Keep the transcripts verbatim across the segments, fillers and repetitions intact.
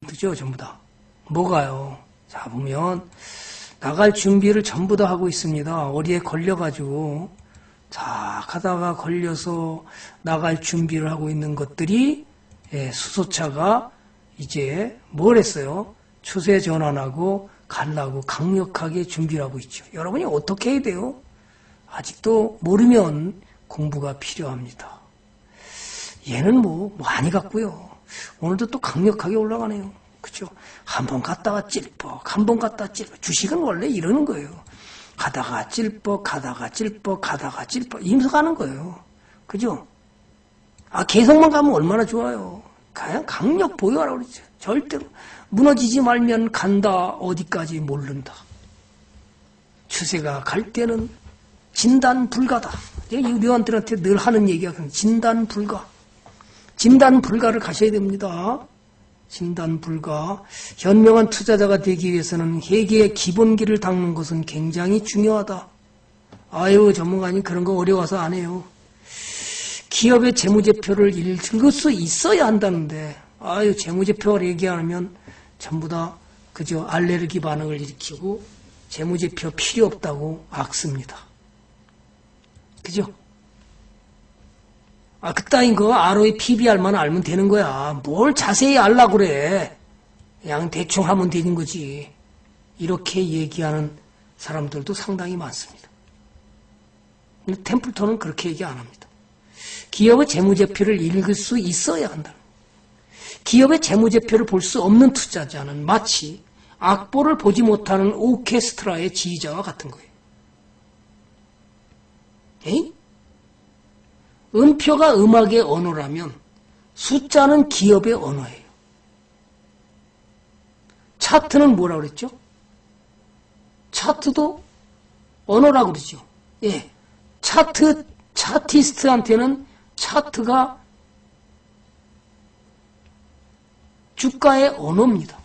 그죠? 전부 다. 뭐가요? 자, 보면 나갈 준비를 전부 다 하고 있습니다. 어디에 걸려가지고 자 하다가 걸려서 나갈 준비를 하고 있는 것들이 예, 수소차가 이제 뭘 했어요? 추세 전환하고 가려고 강력하게 준비를 하고 있죠. 여러분이 어떻게 해야 돼요? 아직도 모르면 공부가 필요합니다. 얘는 뭐 많이 갔고요. 오늘도 또 강력하게 올라가네요. 그죠? 한 번 갔다가 찔뻑, 한 번 갔다가 찔뻑. 주식은 원래 이러는 거예요. 가다가 찔뻑, 가다가 찔뻑, 가다가 찔뻑. 이러면서 가는 거예요. 그죠? 아, 계속만 가면 얼마나 좋아요. 그냥 강력 보유하라고 그러죠. 절대로. 무너지지 말면 간다, 어디까지 모른다. 추세가 갈 때는 진단 불가다. 제가 유료한들한테 늘 하는 얘기가 진단 불가. 진단 불가를 가셔야 됩니다. 진단 불가. 현명한 투자자가 되기 위해서는 회계의 기본기를 닦는 것은 굉장히 중요하다. 아유, 전문가님 그런 거 어려워서 안 해요. 기업의 재무제표를 읽을 수 있어야 한다는데, 아유, 재무제표를 얘기하면 전부 다 그저 알레르기 반응을 일으키고 재무제표 필요 없다고 악습니다. 그죠? 아, 그따윈 거 알오이 피비알만 알면 되는 거야. 뭘 자세히 알라 그래. 그냥 대충 하면 되는 거지. 이렇게 얘기하는 사람들도 상당히 많습니다. 근데 템플턴은 그렇게 얘기 안 합니다. 기업의 재무제표를 읽을 수 있어야 한다. 기업의 재무제표를 볼 수 없는 투자자는 마치 악보를 보지 못하는 오케스트라의 지휘자와 같은 거예요. 에이? 음표가 음악의 언어라면 숫자는 기업의 언어예요. 차트는 뭐라고 그랬죠? 차트도 언어라고 그러죠. 예. 차트, 차티스트한테는 차트가 주가의 언어입니다.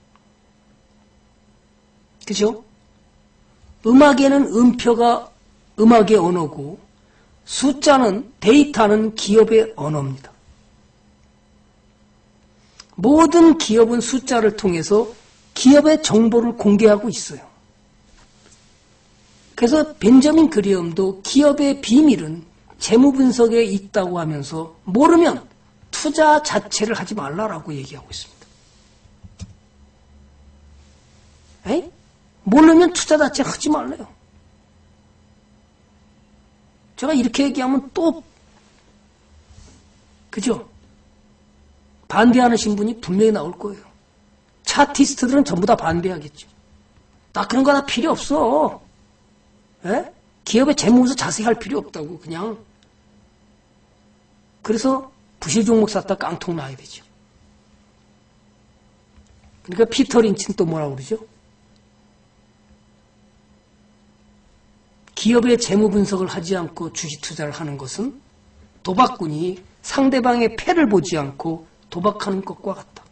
그죠? 음악에는 음표가 음악의 언어고 숫자는, 데이터는 기업의 언어입니다. 모든 기업은 숫자를 통해서 기업의 정보를 공개하고 있어요. 그래서 벤저민 그레엄도 기업의 비밀은 재무 분석에 있다고 하면서 모르면 투자 자체를 하지 말라라고 얘기하고 있습니다. 에이? 모르면 투자 자체 하지 말래요. 제가 이렇게 얘기하면 또 그죠? 반대하는 분이 분명히 나올 거예요. 차티스트들은 전부 다 반대하겠죠. 나 그런 거 다 필요 없어. 에? 기업의 재무에서 자세히 할 필요 없다고 그냥. 그래서 부실 종목 샀다 깡통 나야 되죠. 그러니까 피터 린치는 또 뭐라고 그러죠? 기업의 재무 분석을 하지 않고 주식 투자를 하는 것은 도박꾼이 상대방의 패를 보지 않고 도박하는 것과 같다.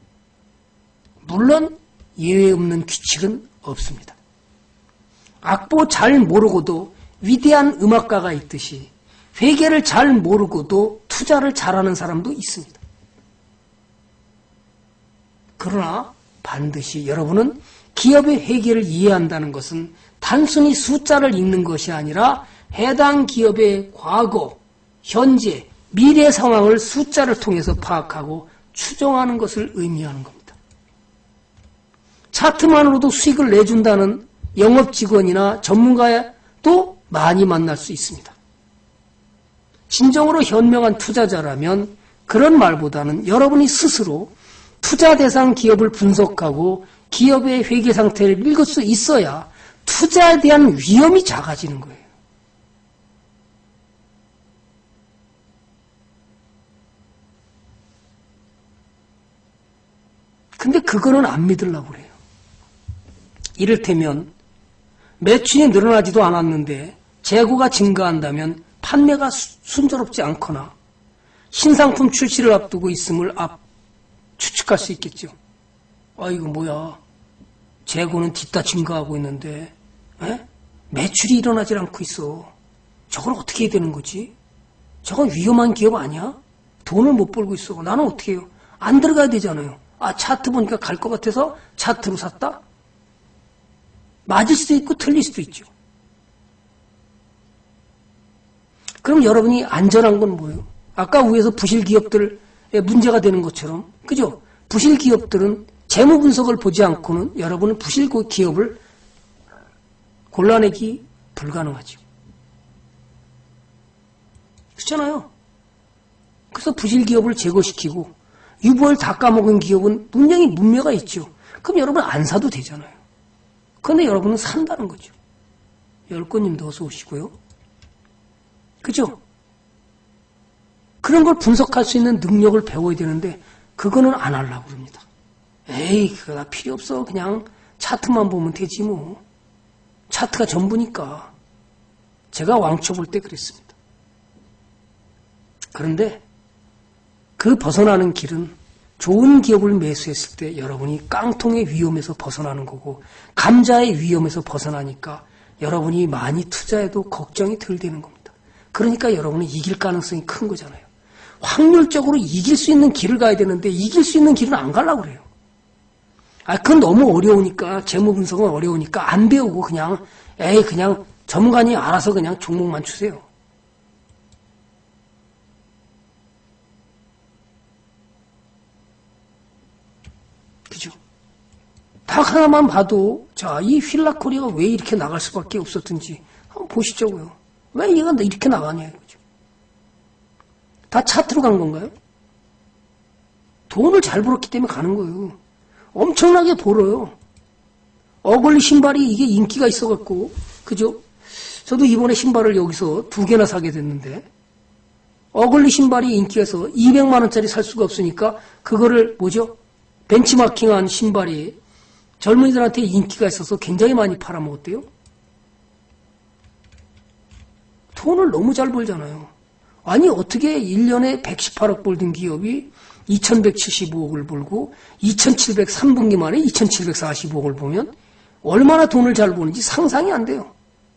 물론 예외 없는 규칙은 없습니다. 악보 잘 모르고도 위대한 음악가가 있듯이 회계를 잘 모르고도 투자를 잘하는 사람도 있습니다. 그러나 반드시 여러분은 기업의 회계를 이해한다는 것은 단순히 숫자를 읽는 것이 아니라 해당 기업의 과거, 현재, 미래 상황을 숫자를 통해서 파악하고 추정하는 것을 의미하는 겁니다. 차트만으로도 수익을 내준다는 영업직원이나 전문가도 많이 만날 수 있습니다. 진정으로 현명한 투자자라면 그런 말보다는 여러분이 스스로 투자 대상 기업을 분석하고 기업의 회계 상태를 읽을 수 있어야 투자에 대한 위험이 작아지는 거예요. 근데 그거는 안 믿으려고 그래요. 이를테면 매출이 늘어나지도 않았는데 재고가 증가한다면 판매가 순조롭지 않거나 신상품 출시를 앞두고 있음을 앞 추측할 수 있겠죠. 아, 이거 뭐야. 재고는 뒤따 증가하고 있는데 에? 매출이 일어나질 않고 있어. 저걸 어떻게 해야 되는 거지? 저건 위험한 기업 아니야? 돈을 못 벌고 있어. 나는 어떻게 해요? 안 들어가야 되잖아요. 아, 차트 보니까 갈 것 같아서 차트로 샀다? 맞을 수도 있고 틀릴 수도 있죠. 그럼 여러분이 안전한 건 뭐예요? 아까 위에서 부실 기업들에 문제가 되는 것처럼, 그죠? 부실 기업들은 재무 분석을 보지 않고는 여러분은 부실 기업을 골라내기 불가능하죠. 그렇잖아요. 그래서 부실 기업을 제거시키고 유보를 다 까먹은 기업은 분명히 문제가 있죠. 그럼 여러분 안 사도 되잖아요. 그런데 여러분은 산다는 거죠. 열권님도 어서 오시고요. 그죠? 그런 걸 분석할 수 있는 능력을 배워야 되는데 그거는 안 하려고 그럽니다. 에이, 그거 다 필요 없어. 그냥 차트만 보면 되지 뭐. 차트가 전부니까. 제가 왕초 볼 때 그랬습니다. 그런데 그 벗어나는 길은 좋은 기업을 매수했을 때 여러분이 깡통의 위험에서 벗어나는 거고 감자의 위험에서 벗어나니까 여러분이 많이 투자해도 걱정이 덜 되는 겁니다. 그러니까 여러분이 이길 가능성이 큰 거잖아요. 확률적으로 이길 수 있는 길을 가야 되는데 이길 수 있는 길은 안 가려고 그래요. 아, 그건 너무 어려우니까, 재무 분석은 어려우니까 안 배우고 그냥, 에이, 그냥 전문가님 알아서 그냥 종목만 주세요. 그죠? 딱 하나만 봐도, 자, 이 휠라코리아가 왜 이렇게 나갈 수밖에 없었던지 한번 보시자고요. 왜 얘가 이렇게 나가냐, 이거죠. 다 차트로 간 건가요? 돈을 잘 벌었기 때문에 가는 거예요. 엄청나게 벌어요. 어글리 신발이 이게 인기가 있어갖고, 그죠? 저도 이번에 신발을 여기서 두 개나 사게 됐는데, 어글리 신발이 인기가서 이백만 원짜리 살 수가 없으니까, 그거를 뭐죠? 벤치마킹한 신발이 젊은이들한테 인기가 있어서 굉장히 많이 팔아먹었대요. 돈을 너무 잘 벌잖아요. 아니, 어떻게 일 년에 백십팔억 벌던 기업이 이천백칠십오억을 벌고 이천칠백삼 분기 만에 이천칠백사십오억을 보면 얼마나 돈을 잘 버는지 상상이 안 돼요.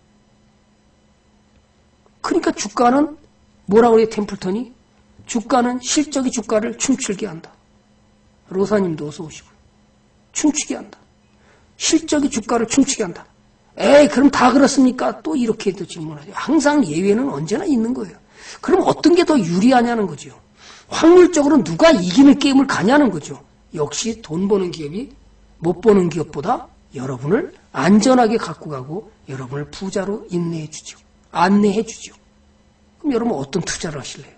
그러니까 주가는 뭐라고 그래요, 템플턴이? 주가는 실적이 주가를 춤추게 한다. 로사님도 어서 오시고요. 춤추게 한다. 실적이 주가를 춤추게 한다. 에이, 그럼 다 그렇습니까? 또 이렇게도 질문하죠. 항상 예외는 언제나 있는 거예요. 그럼 어떤 게 더 유리하냐는 거죠. 확률적으로 누가 이기는 게임을 가냐는 거죠. 역시 돈 버는 기업이 못 버는 기업보다 여러분을 안전하게 갖고 가고 여러분을 부자로 인내해 주죠. 안내해 주죠. 그럼 여러분 어떤 투자를 하실래요?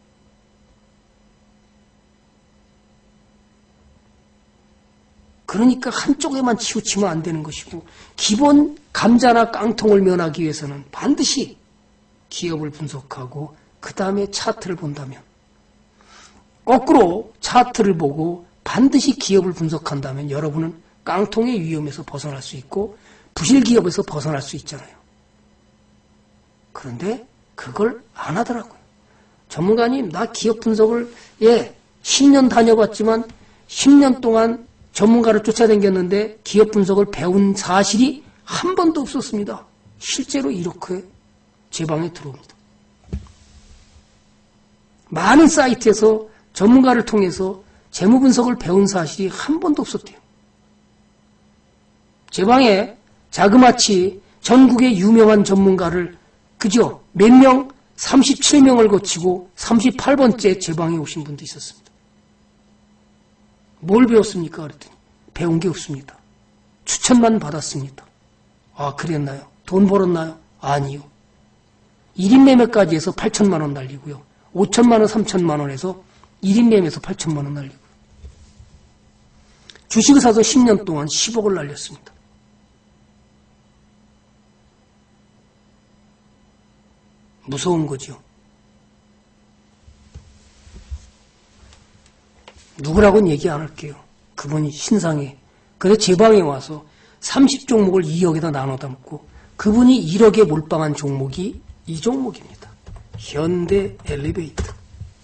그러니까 한쪽에만 치우치면 안 되는 것이고 기본 감자나 깡통을 면하기 위해서는 반드시 기업을 분석하고 그 다음에 차트를 본다면 거꾸로 차트를 보고 반드시 기업을 분석한다면 여러분은 깡통의 위험에서 벗어날 수 있고 부실 기업에서 벗어날 수 있잖아요. 그런데 그걸 안 하더라고요. 전문가님, 나 기업 분석을 예, 십 년 다녀봤지만 십 년 동안 전문가를 쫓아다녔는데 기업 분석을 배운 사실이 한 번도 없었습니다. 실제로 이렇게 제 방에 들어옵니다. 많은 사이트에서 전문가를 통해서 재무 분석을 배운 사실이 한 번도 없었대요. 제 방에 자그마치 전국의 유명한 전문가를 그저 몇 명, 삼십칠 명을 거치고 삼십팔 번째 제 방에 오신 분도 있었습니다. 뭘 배웠습니까? 그랬더니 배운 게 없습니다. 추천만 받았습니다. 아, 그랬나요? 돈 벌었나요? 아니요. 일 인 매매까지 해서 팔천만 원 날리고요. 오천만 원, 삼천만 원에서 일 인 매매에서 팔천만 원 날리고 주식을 사서 십 년 동안 십억을 날렸습니다. 무서운 거죠. 누구라고는 얘기 안 할게요. 그분이 신상에. 그래서 제 방에 와서 삼십 종목을 이억에다 나눠 담고 그분이 일억에 몰빵한 종목이 이 종목입니다. 현대 엘리베이터.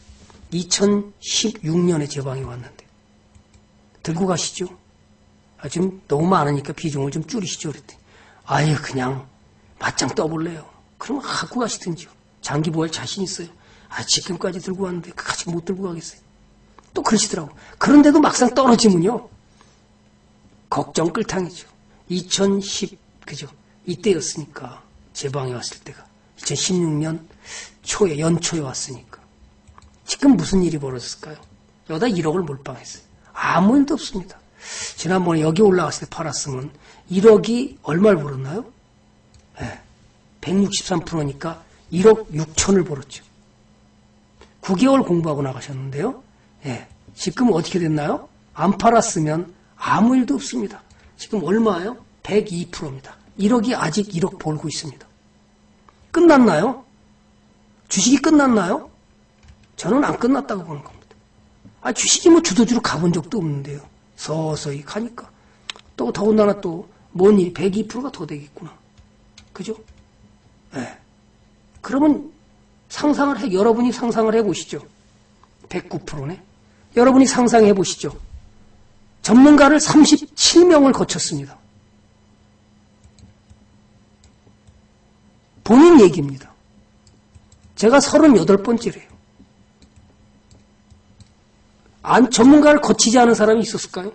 이천십육 년에 제 방에 왔는데 들고 가시죠. 아, 지금 너무 많으니까 비중을 좀 줄이시죠. 그랬더니 아예 그냥 맞짱 떠볼래요. 그러면 갖고 가시든지요. 장기 보할 자신 있어요. 아, 지금까지 들고 왔는데 아직 못 들고 가겠어요. 또 그러시더라고. 그런데도 막상 떨어지면요. 걱정 끌탕이죠. 이천십, 그죠? 이때였으니까. 제 방에 왔을 때가. 이천십육 년 초에, 연초에 왔으니까. 지금 무슨 일이 벌어졌을까요? 여기다 일억을 몰빵했어요. 아무 일도 없습니다. 지난번에 여기 올라갔을 때 팔았으면 일억이 얼마를 벌었나요? 네. 백육십삼 퍼센트니까 일억 육천을 벌었죠. 구 개월 공부하고 나가셨는데요. 예, 지금 어떻게 됐나요? 안 팔았으면 아무 일도 없습니다. 지금 얼마예요? 백이 퍼센트입니다. 일억이 아직 일억 벌고 있습니다. 끝났나요? 주식이 끝났나요? 저는 안 끝났다고 보는 겁니다. 아, 주식이 뭐 주도주로 가본 적도 없는데요. 서서히 가니까. 또 더군다나 또 뭔 일이 백이 퍼센트가 더 되겠구나. 그죠? 예. 그러면 상상을 해, 여러분이 상상을 해보시죠. 백구 퍼센트네. 여러분이 상상해 보시죠. 전문가를 삼십칠 명을 거쳤습니다. 본인 얘기입니다. 제가 서른여덟 번째래요. 안, 전문가를 거치지 않은 사람이 있었을까요?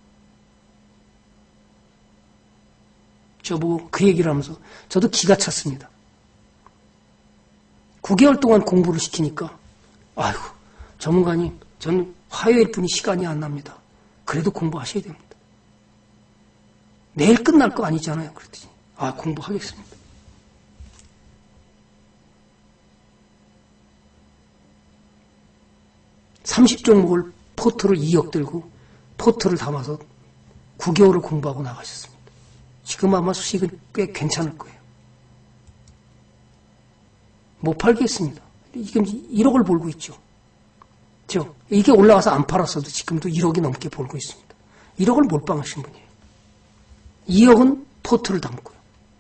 저보고 그 얘기를 하면서 저도 기가 찼습니다. 구 개월 동안 공부를 시키니까 아이고 전문가님 저는 화요일뿐이 시간이 안 납니다. 그래도 공부하셔야 됩니다. 내일 끝날 거 아니잖아요. 그랬더니 아 공부하겠습니다. 삼십 종목을 포트를 이억 들고 포트를 담아서 구 개월을 공부하고 나가셨습니다. 지금 아마 수익은 꽤 괜찮을 거예요. 못 팔겠습니다. 지금 일억을 벌고 있죠. 저 이게 올라가서 안 팔았어도 지금도 일억이 넘게 벌고 있습니다. 일억을 몰빵하신 분이에요. 이억은 포트를 담고요.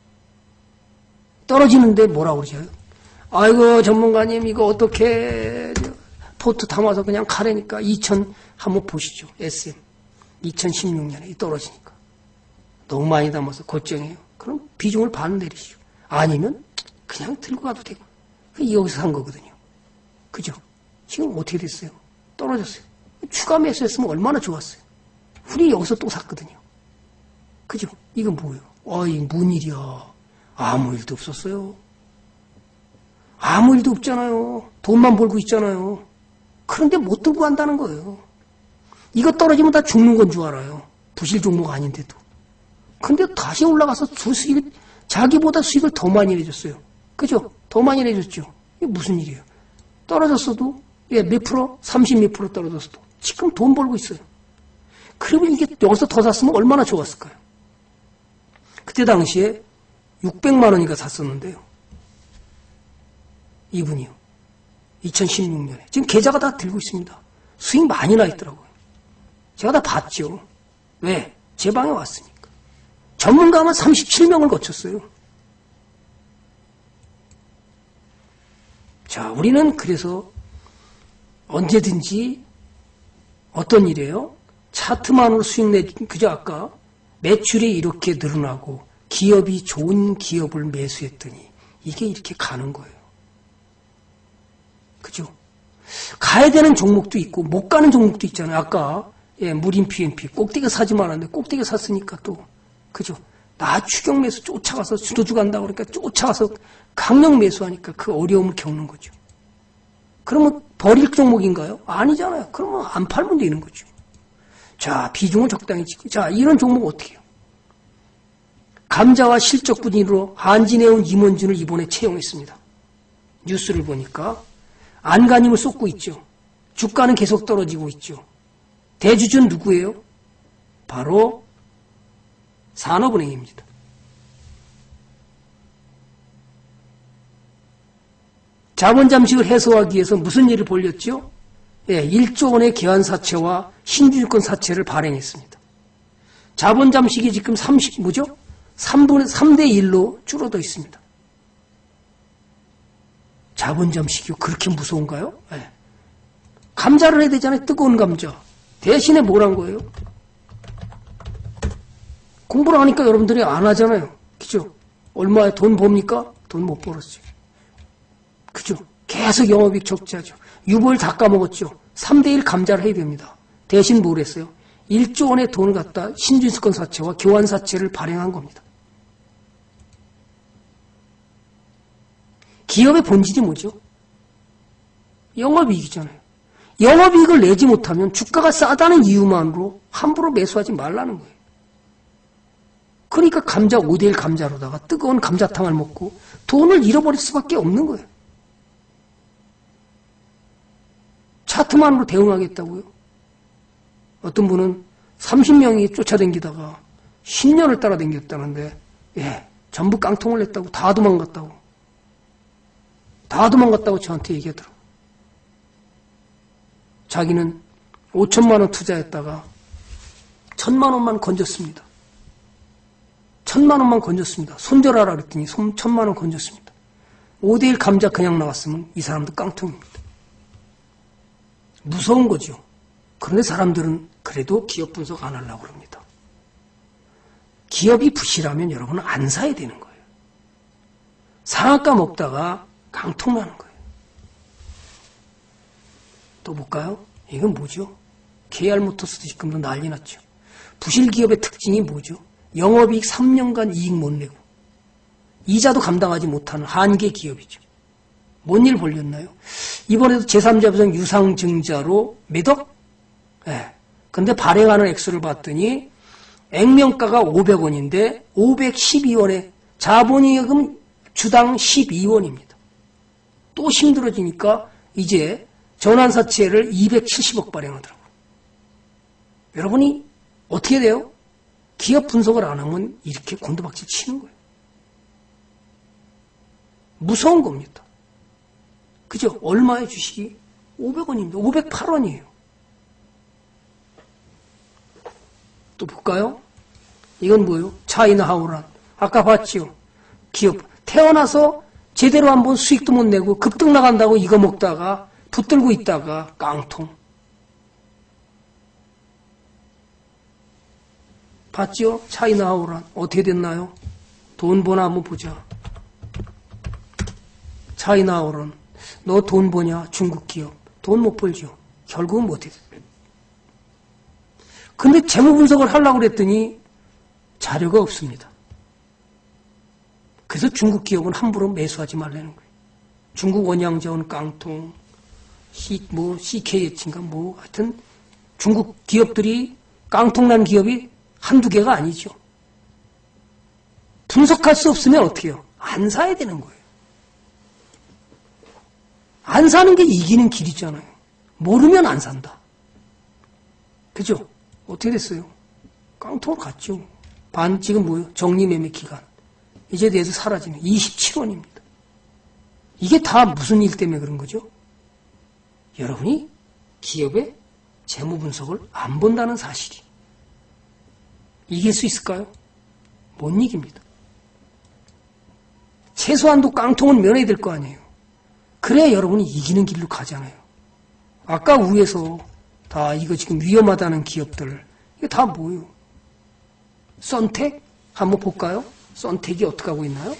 떨어지는데 뭐라고 그러죠? 아이고 전문가님 이거 어떻게 포트 담아서 그냥 가라니까 이천 한번 보시죠. 에스엠 이천십육 년에 떨어지니까 너무 많이 담아서 걱정해요. 그럼 비중을 반 내리시죠. 아니면 그냥 들고 가도 되고 여기서 산 거거든요. 그죠? 지금 어떻게 됐어요? 떨어졌어요. 추가 매수했으면 얼마나 좋았어요. 우리 여기서 또 샀거든요. 그죠? 이건 뭐예요? 어이 뭔 일이야. 아무 일도 없었어요. 아무 일도 없잖아요. 돈만 벌고 있잖아요. 그런데 못 들고 간다는 거예요. 이거 떨어지면 다 죽는 건 줄 알아요. 부실 종목 아닌데도. 근데 다시 올라가서 주 수익을, 자기보다 수익을 더 많이 내줬어요. 그죠? 더 많이 내줬죠. 이게 무슨 일이에요? 떨어졌어도, 예, 몇 프로? 삼십 몇 프로 떨어졌어도 지금 돈 벌고 있어요. 그러면 이게 여기서 더 샀으면 얼마나 좋았을까요? 그때 당시에 육백만 원이가 샀었는데요. 이분이요. 이천십육 년에. 지금 계좌가 다 들고 있습니다. 수익 많이 나 있더라고요. 제가 다 봤죠. 왜? 제 방에 왔으니까. 전문가만 삼십칠 명을 거쳤어요. 자, 우리는 그래서 언제든지 어떤 일이에요? 차트만으로 수익 내, 그저 아까 매출이 이렇게 늘어나고 기업이 좋은 기업을 매수했더니 이게 이렇게 가는 거예요. 그죠? 가야 되는 종목도 있고 못 가는 종목도 있잖아요. 아까 예, 무림 피엠피 꼭대기 사지 말았는데 꼭대기 샀으니까 또 그죠? 나 추격 매수 쫓아가서 주도주 간다고 그러니까 쫓아가서 강력 매수하니까 그 어려움을 겪는 거죠. 그러면 버릴 종목인가요? 아니잖아요. 그러면 안 팔면 되는 거죠. 자, 비중은 적당히 찍고. 자, 이런 종목 어떻게 해요? 감자와 실적 분위기로 한진해운 임원준을 이번에 채용했습니다. 뉴스를 보니까 안간힘을 쏟고 있죠. 주가는 계속 떨어지고 있죠. 대주주는 누구예요? 바로 산업은행입니다. 자본 잠식을 해소하기 위해서 무슨 일을 벌였죠? 예, 일조 원의 개환 사채와 신주주권 사채를 발행했습니다. 자본 잠식이 지금 삼십, 뭐죠? 삼분의, 삼 대 일로 줄어들어 있습니다. 자본 잠식이요? 그렇게 무서운가요? 예. 감자를 해야 되잖아요. 뜨거운 감자. 대신에 뭘 한 거예요? 공부를 하니까 여러분들이 안 하잖아요. 그죠? 얼마에 돈 봅니까? 돈 못 벌었어요. 그죠? 계속 영업이익 적자죠. 유보율 다 까먹었죠. 삼 대 일 감자를 해야 됩니다. 대신 뭘 했어요? 일조 원의 돈을 갖다 신준수권 사채와 교환 사채를 발행한 겁니다. 기업의 본질이 뭐죠? 영업이익이잖아요. 영업이익을 내지 못하면 주가가 싸다는 이유만으로 함부로 매수하지 말라는 거예요. 그러니까 감자 오 대 일 감자로다가 뜨거운 감자탕을 먹고 돈을 잃어버릴 수밖에 없는 거예요. 차트만으로 대응하겠다고요? 어떤 분은 삼십 명이 쫓아다니다가 십 년을 따라다녔다는데 예, 전부 깡통을 냈다고 다 도망갔다고 다 도망갔다고 저한테 얘기하더라고요. 자기는 오천만 원 투자했다가 천만 원만 건졌습니다. 천만 원만 건졌습니다. 손절하라 그랬더니 천만 원 건졌습니다. 오 대 일 감자 그냥 나왔으면 이 사람도 깡통입니다. 무서운 거죠. 그런데 사람들은 그래도 기업 분석 안 하려고 합니다. 기업이 부실하면 여러분은 안 사야 되는 거예요. 상한가 먹다가 깡통 나는 거예요. 또 볼까요? 이건 뭐죠? 케이알모터스도 지금도 난리 났죠. 부실 기업의 특징이 뭐죠? 영업이익 삼 년간 이익 못 내고 이자도 감당하지 못하는 한계 기업이죠. 뭔 일 벌렸나요? 이번에도 제삼자 부정 유상증자로 매덕? 예. 근데 발행하는 액수를 봤더니 액면가가 오백 원인데 오백십이 원에 자본이익은 주당 십이 원입니다. 또 힘들어지니까 이제 전환사채를 이백칠십억 발행하더라고요. 여러분이 어떻게 돼요? 기업 분석을 안 하면 이렇게 곤두박질 치는 거예요. 무서운 겁니다. 그죠? 얼마의 주식이? 오백 원입니다. 오백팔 원이에요. 또 볼까요? 이건 뭐예요? 차이나 하우란. 아까 봤지요? 기업. 태어나서 제대로 한번 수익도 못 내고 급등 나간다고 이거 먹다가 붙들고 있다가 깡통. 봤죠? 차이나 하우란. 어떻게 됐나요? 돈 버나 한번 보자. 차이나 하우란. 너 돈 버냐? 중국 기업. 돈 못 벌죠. 결국은 못해. 근데 재무 분석을 하려고 그랬더니 자료가 없습니다. 그래서 중국 기업은 함부로 매수하지 말라는 거예요. 중국 원양자원 깡통, C, 뭐, 씨케이에이치인가 뭐, 하여튼 중국 기업들이 깡통난 기업이 한두 개가 아니죠. 분석할 수 없으면 어떻게 해요? 안 사야 되는 거예요. 안 사는 게 이기는 길이잖아요. 모르면 안 산다. 그죠? 어떻게 됐어요? 깡통으로 갔죠. 반, 지금 뭐예요? 정리매매 기간. 이제 대해서 사라지네. 이십칠 원입니다. 이게 다 무슨 일 때문에 그런 거죠? 여러분이 기업의 재무 분석을 안 본다는 사실이. 이길 수 있을까요? 못 이깁니다. 최소한도 깡통은 면해야 될 거 아니에요. 그래야 여러분이 이기는 길로 가잖아요. 아까 위에서 다 이거 지금 위험하다는 기업들, 이게 다 뭐예요? 썬택? 한번 볼까요? 썬택이 어떻게 하고 있나요?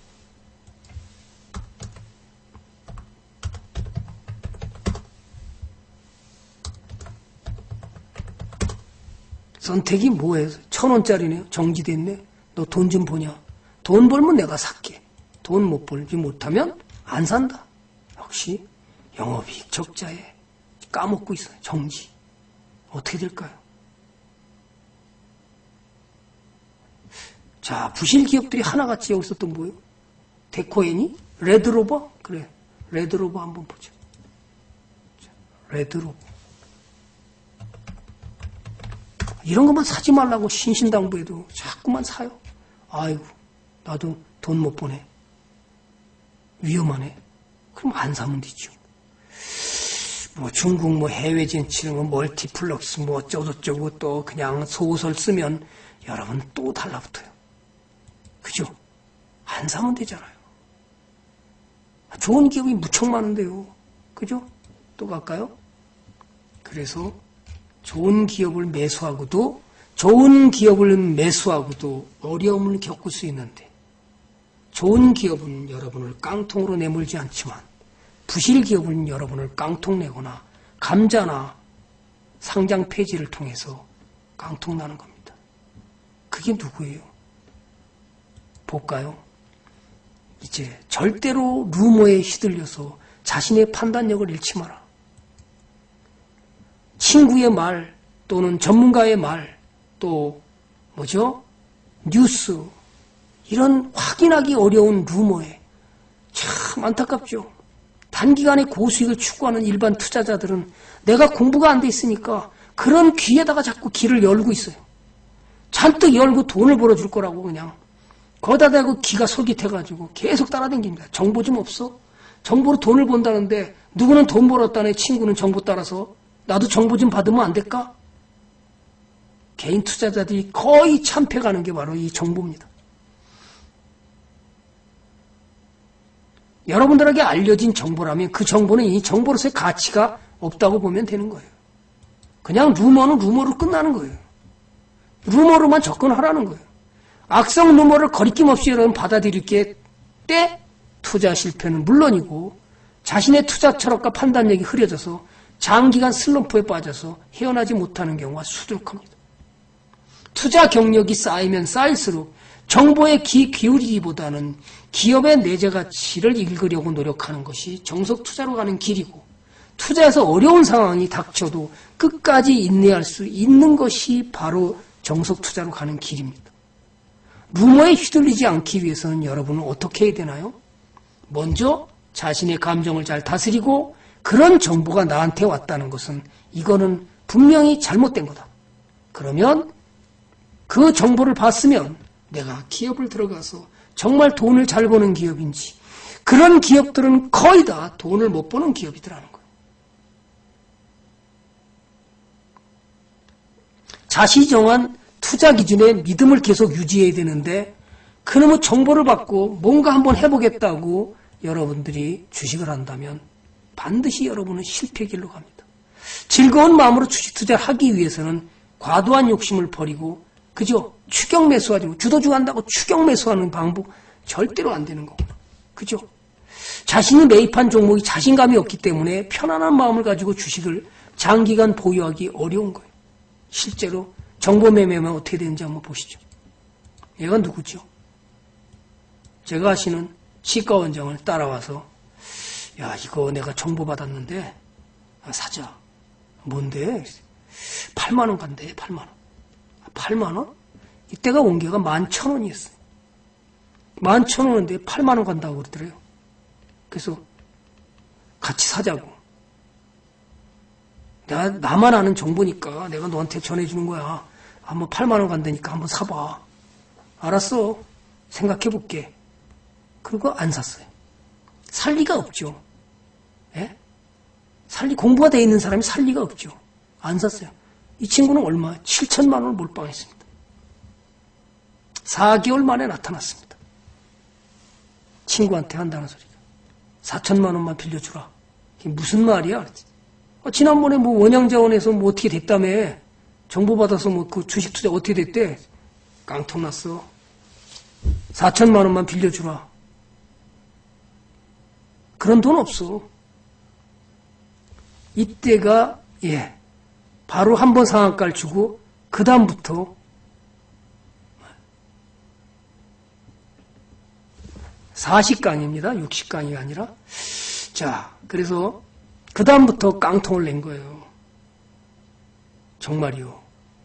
썬택이 뭐예요? 천 원짜리네요. 정지됐네. 너 돈 좀 보냐? 돈 벌면 내가 살게. 돈 못 벌지 못하면 안 산다. 역시 영업이익 적자에 까먹고 있어요. 정지. 어떻게 될까요? 자, 부실 기업들이 하나같이 여기서 또 뭐예요? 데코엔이? 레드로버? 그래. 레드로버 한번 보죠. 자, 레드로버. 이런 것만 사지 말라고 신신당부해도 자꾸만 사요. 아이고, 나도 돈 못 보내. 위험하네. 그럼 안 사면 되죠. 뭐 중국 뭐 해외 진출, 뭐 멀티플럭스 뭐 어쩌고저쩌고 또 그냥 소설 쓰면 여러분 또 달라붙어요. 그죠? 안 사면 되잖아요. 좋은 기업이 무척 많은데요. 그죠? 또 갈까요? 그래서 좋은 기업을 매수하고도 좋은 기업을 매수하고도 어려움을 겪을 수 있는데 좋은 기업은 여러분을 깡통으로 내몰지 않지만 부실 기업은 여러분을 깡통 내거나 감자나 상장 폐지를 통해서 깡통나는 겁니다. 그게 누구예요? 볼까요? 이제 절대로 루머에 휘둘려서 자신의 판단력을 잃지 마라. 친구의 말 또는 전문가의 말 또 뭐죠? 뉴스 이런 확인하기 어려운 루머에 참 안타깝죠. 단기간에 고수익을 추구하는 일반 투자자들은 내가 공부가 안 돼 있으니까 그런 귀에다가 자꾸 길을 열고 있어요. 잔뜩 열고 돈을 벌어줄 거라고 그냥 거기다 대고 귀가 솔깃해가지고 계속 따라다닙니다. 정보 좀 없어? 정보로 돈을 번다는데 누구는 돈 벌었다네 친구는 정보 따라서 나도 정보 좀 받으면 안 될까? 개인 투자자들이 거의 참패가는 게 바로 이 정보입니다. 여러분들에게 알려진 정보라면 그 정보는 이 정보로서의 가치가 없다고 보면 되는 거예요. 그냥 루머는 루머로 끝나는 거예요. 루머로만 접근하라는 거예요. 악성 루머를 거리낌 없이 여러분 받아들일 게 때 투자 실패는 물론이고 자신의 투자 철학과 판단력이 흐려져서 장기간 슬럼프에 빠져서 헤어나지 못하는 경우가 수두룩합니다. 투자 경력이 쌓이면 쌓일수록 정보에 귀 기울이기보다는 기업의 내재 가치를 읽으려고 노력하는 것이 정석 투자로 가는 길이고 투자에서 어려운 상황이 닥쳐도 끝까지 인내할 수 있는 것이 바로 정석 투자로 가는 길입니다. 루머에 휘둘리지 않기 위해서는 여러분은 어떻게 해야 되나요? 먼저 자신의 감정을 잘 다스리고 그런 정보가 나한테 왔다는 것은 이거는 분명히 잘못된 거다. 그러면 그 정보를 봤으면 내가 기업을 들어가서 정말 돈을 잘 버는 기업인지 그런 기업들은 거의 다 돈을 못 버는 기업이더라는 거예요. 자신이 정한 투자 기준에 믿음을 계속 유지해야 되는데 그놈의 정보를 받고 뭔가 한번 해보겠다고 여러분들이 주식을 한다면 반드시 여러분은 실패 길로 갑니다. 즐거운 마음으로 주식 투자를 하기 위해서는 과도한 욕심을 버리고 그죠? 추격 매수하지 주도주 한다고 추격 매수하는 방법 절대로 안 되는 거구나. 그죠? 자신이 매입한 종목이 자신감이 없기 때문에 편안한 마음을 가지고 주식을 장기간 보유하기 어려운 거예요. 실제로 정보 매매면 어떻게 되는지 한번 보시죠. 얘가 누구죠? 제가 아시는 시가 원장을 따라와서 야 이거 내가 정보 받았는데 사자. 뭔데? 팔만 원 간대. 팔만 원. 팔만 원? 이때가 원가가 만 천 원이었어요. 만 천 원인데 팔만 원 간다고 그러더래요. 그래서 같이 사자고. 내가 나만 아는 정보니까 내가 너한테 전해주는 거야. 한번 팔만 원 간다니까 한번 사봐. 알았어. 생각해볼게. 그리고 안 샀어요. 살 리가 없죠. 예? 살 리, 공부가 돼 있는 사람이 살 리가 없죠. 안 샀어요. 이 친구는 얼마? 칠천만 원을 몰빵했습니다. 사 개월 만에 나타났습니다. 친구한테 한다는 소리가. 사천만 원만 빌려주라. 이게 무슨 말이야? 아, 지난번에 뭐 원양자원에서 뭐 어떻게 됐다며. 정보 받아서 뭐 그 주식 투자 어떻게 됐대? 깡통 났어. 사천만 원만 빌려주라. 그런 돈 없어. 이때가 예 바로 한 번 상한가를 주고 그 다음부터 사십 강입니다. 육십 강이 아니라. 자, 그래서 그 다음부터 깡통을 낸 거예요. 정말이요.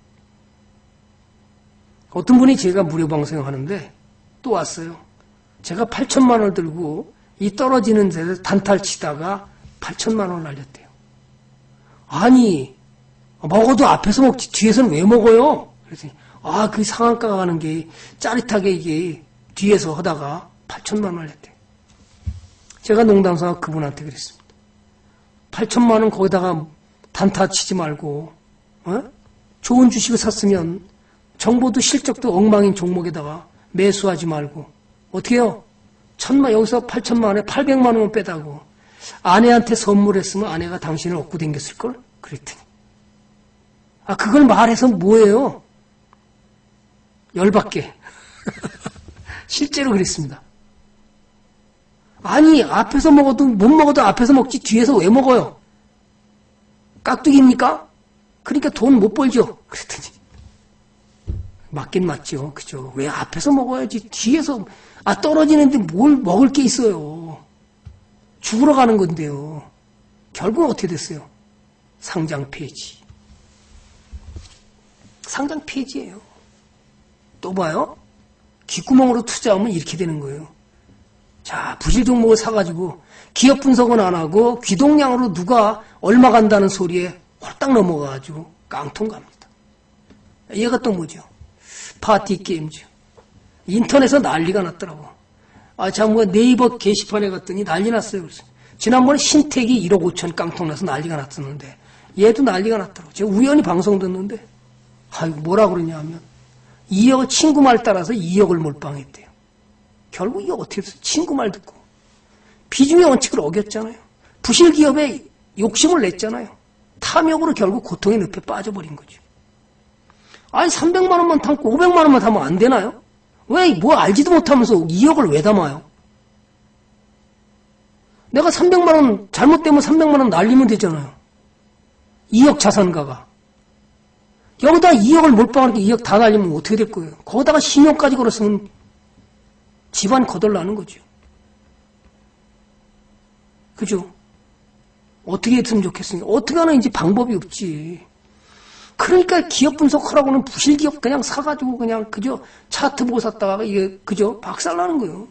어떤 분이 제가 무료 방송하는데 또 왔어요. 제가 팔천만 원을 들고 이 떨어지는 데서 단타를 치다가 팔천만 원을 날렸대요. 아니 먹어도 앞에서 먹지 뒤에서는 왜 먹어요? 그래서 아, 그 상한가가 가는 게 짜릿하게 이게 뒤에서 하다가 팔천만 원을 냈대요. 제가 농담삼아 그분한테 그랬습니다. 팔천만 원 거기다가 단타 치지 말고 어? 좋은 주식을 샀으면 정보도 실적도 엉망인 종목에다가 매수하지 말고 어떻게 해요? 천만 여기서 팔천만 원에 팔백만 원만 빼다고 아내한테 선물했으면 아내가 당신을 얻고 댕겼을걸? 그랬더니 아 그걸 말해서 뭐예요? 열받게 실제로 그랬습니다. 아니 앞에서 먹어도 못 먹어도 앞에서 먹지 뒤에서 왜 먹어요? 깍두기입니까? 그러니까 돈 못 벌죠. 그랬더니 맞긴 맞죠. 그죠? 왜 앞에서 먹어야지 뒤에서 아 떨어지는데 뭘 먹을 게 있어요. 죽으러 가는 건데요. 결국은 어떻게 됐어요? 상장 폐지. 상장 폐지예요. 또 봐요. 귓구멍으로 투자하면 이렇게 되는 거예요. 자, 부실 종목을 사가지고 기업 분석은 안 하고 귀동량으로 누가 얼마 간다는 소리에 홀딱 넘어가가지고 깡통 갑니다. 얘가 또 뭐죠? 파티 게임즈. 인터넷에서 난리가 났더라고. 아, 참, 뭐 네이버 게시판에 갔더니 난리 났어요. 그래서 지난번에 신택이 일억 오천 깡통 나서 난리가 났었는데 얘도 난리가 났더라고. 제가 우연히 방송 듣는데 아이고 뭐라 그러냐 하면 이억을 친구 말 따라서 이억을 몰빵했대요. 결국 이거 어떻게 됐어요? 친구 말 듣고 비중의 원칙을 어겼잖아요. 부실 기업에 욕심을 냈잖아요. 탐욕으로 결국 고통의 늪에 빠져버린 거죠. 아니 삼백만 원만 담고 오백만 원만 담으면 안 되나요? 왜 뭐 알지도 못하면서 이억을 왜 담아요? 내가 삼백만 원 잘못되면 삼백만 원 날리면 되잖아요. 이억 자산가가. 여기다 이억을 몰빵하니까 이억 다 날리면 어떻게 될 거예요? 거기다가 신용까지 걸었으면 집안 거덜나는 거죠. 그죠? 어떻게 했으면 좋겠습니까? 어떻게 하나 이제 방법이 없지. 그러니까 기업 분석하라고는 부실 기업 그냥 사가지고 그냥 그저 차트 보고 샀다가 이게 그저 박살나는 거예요.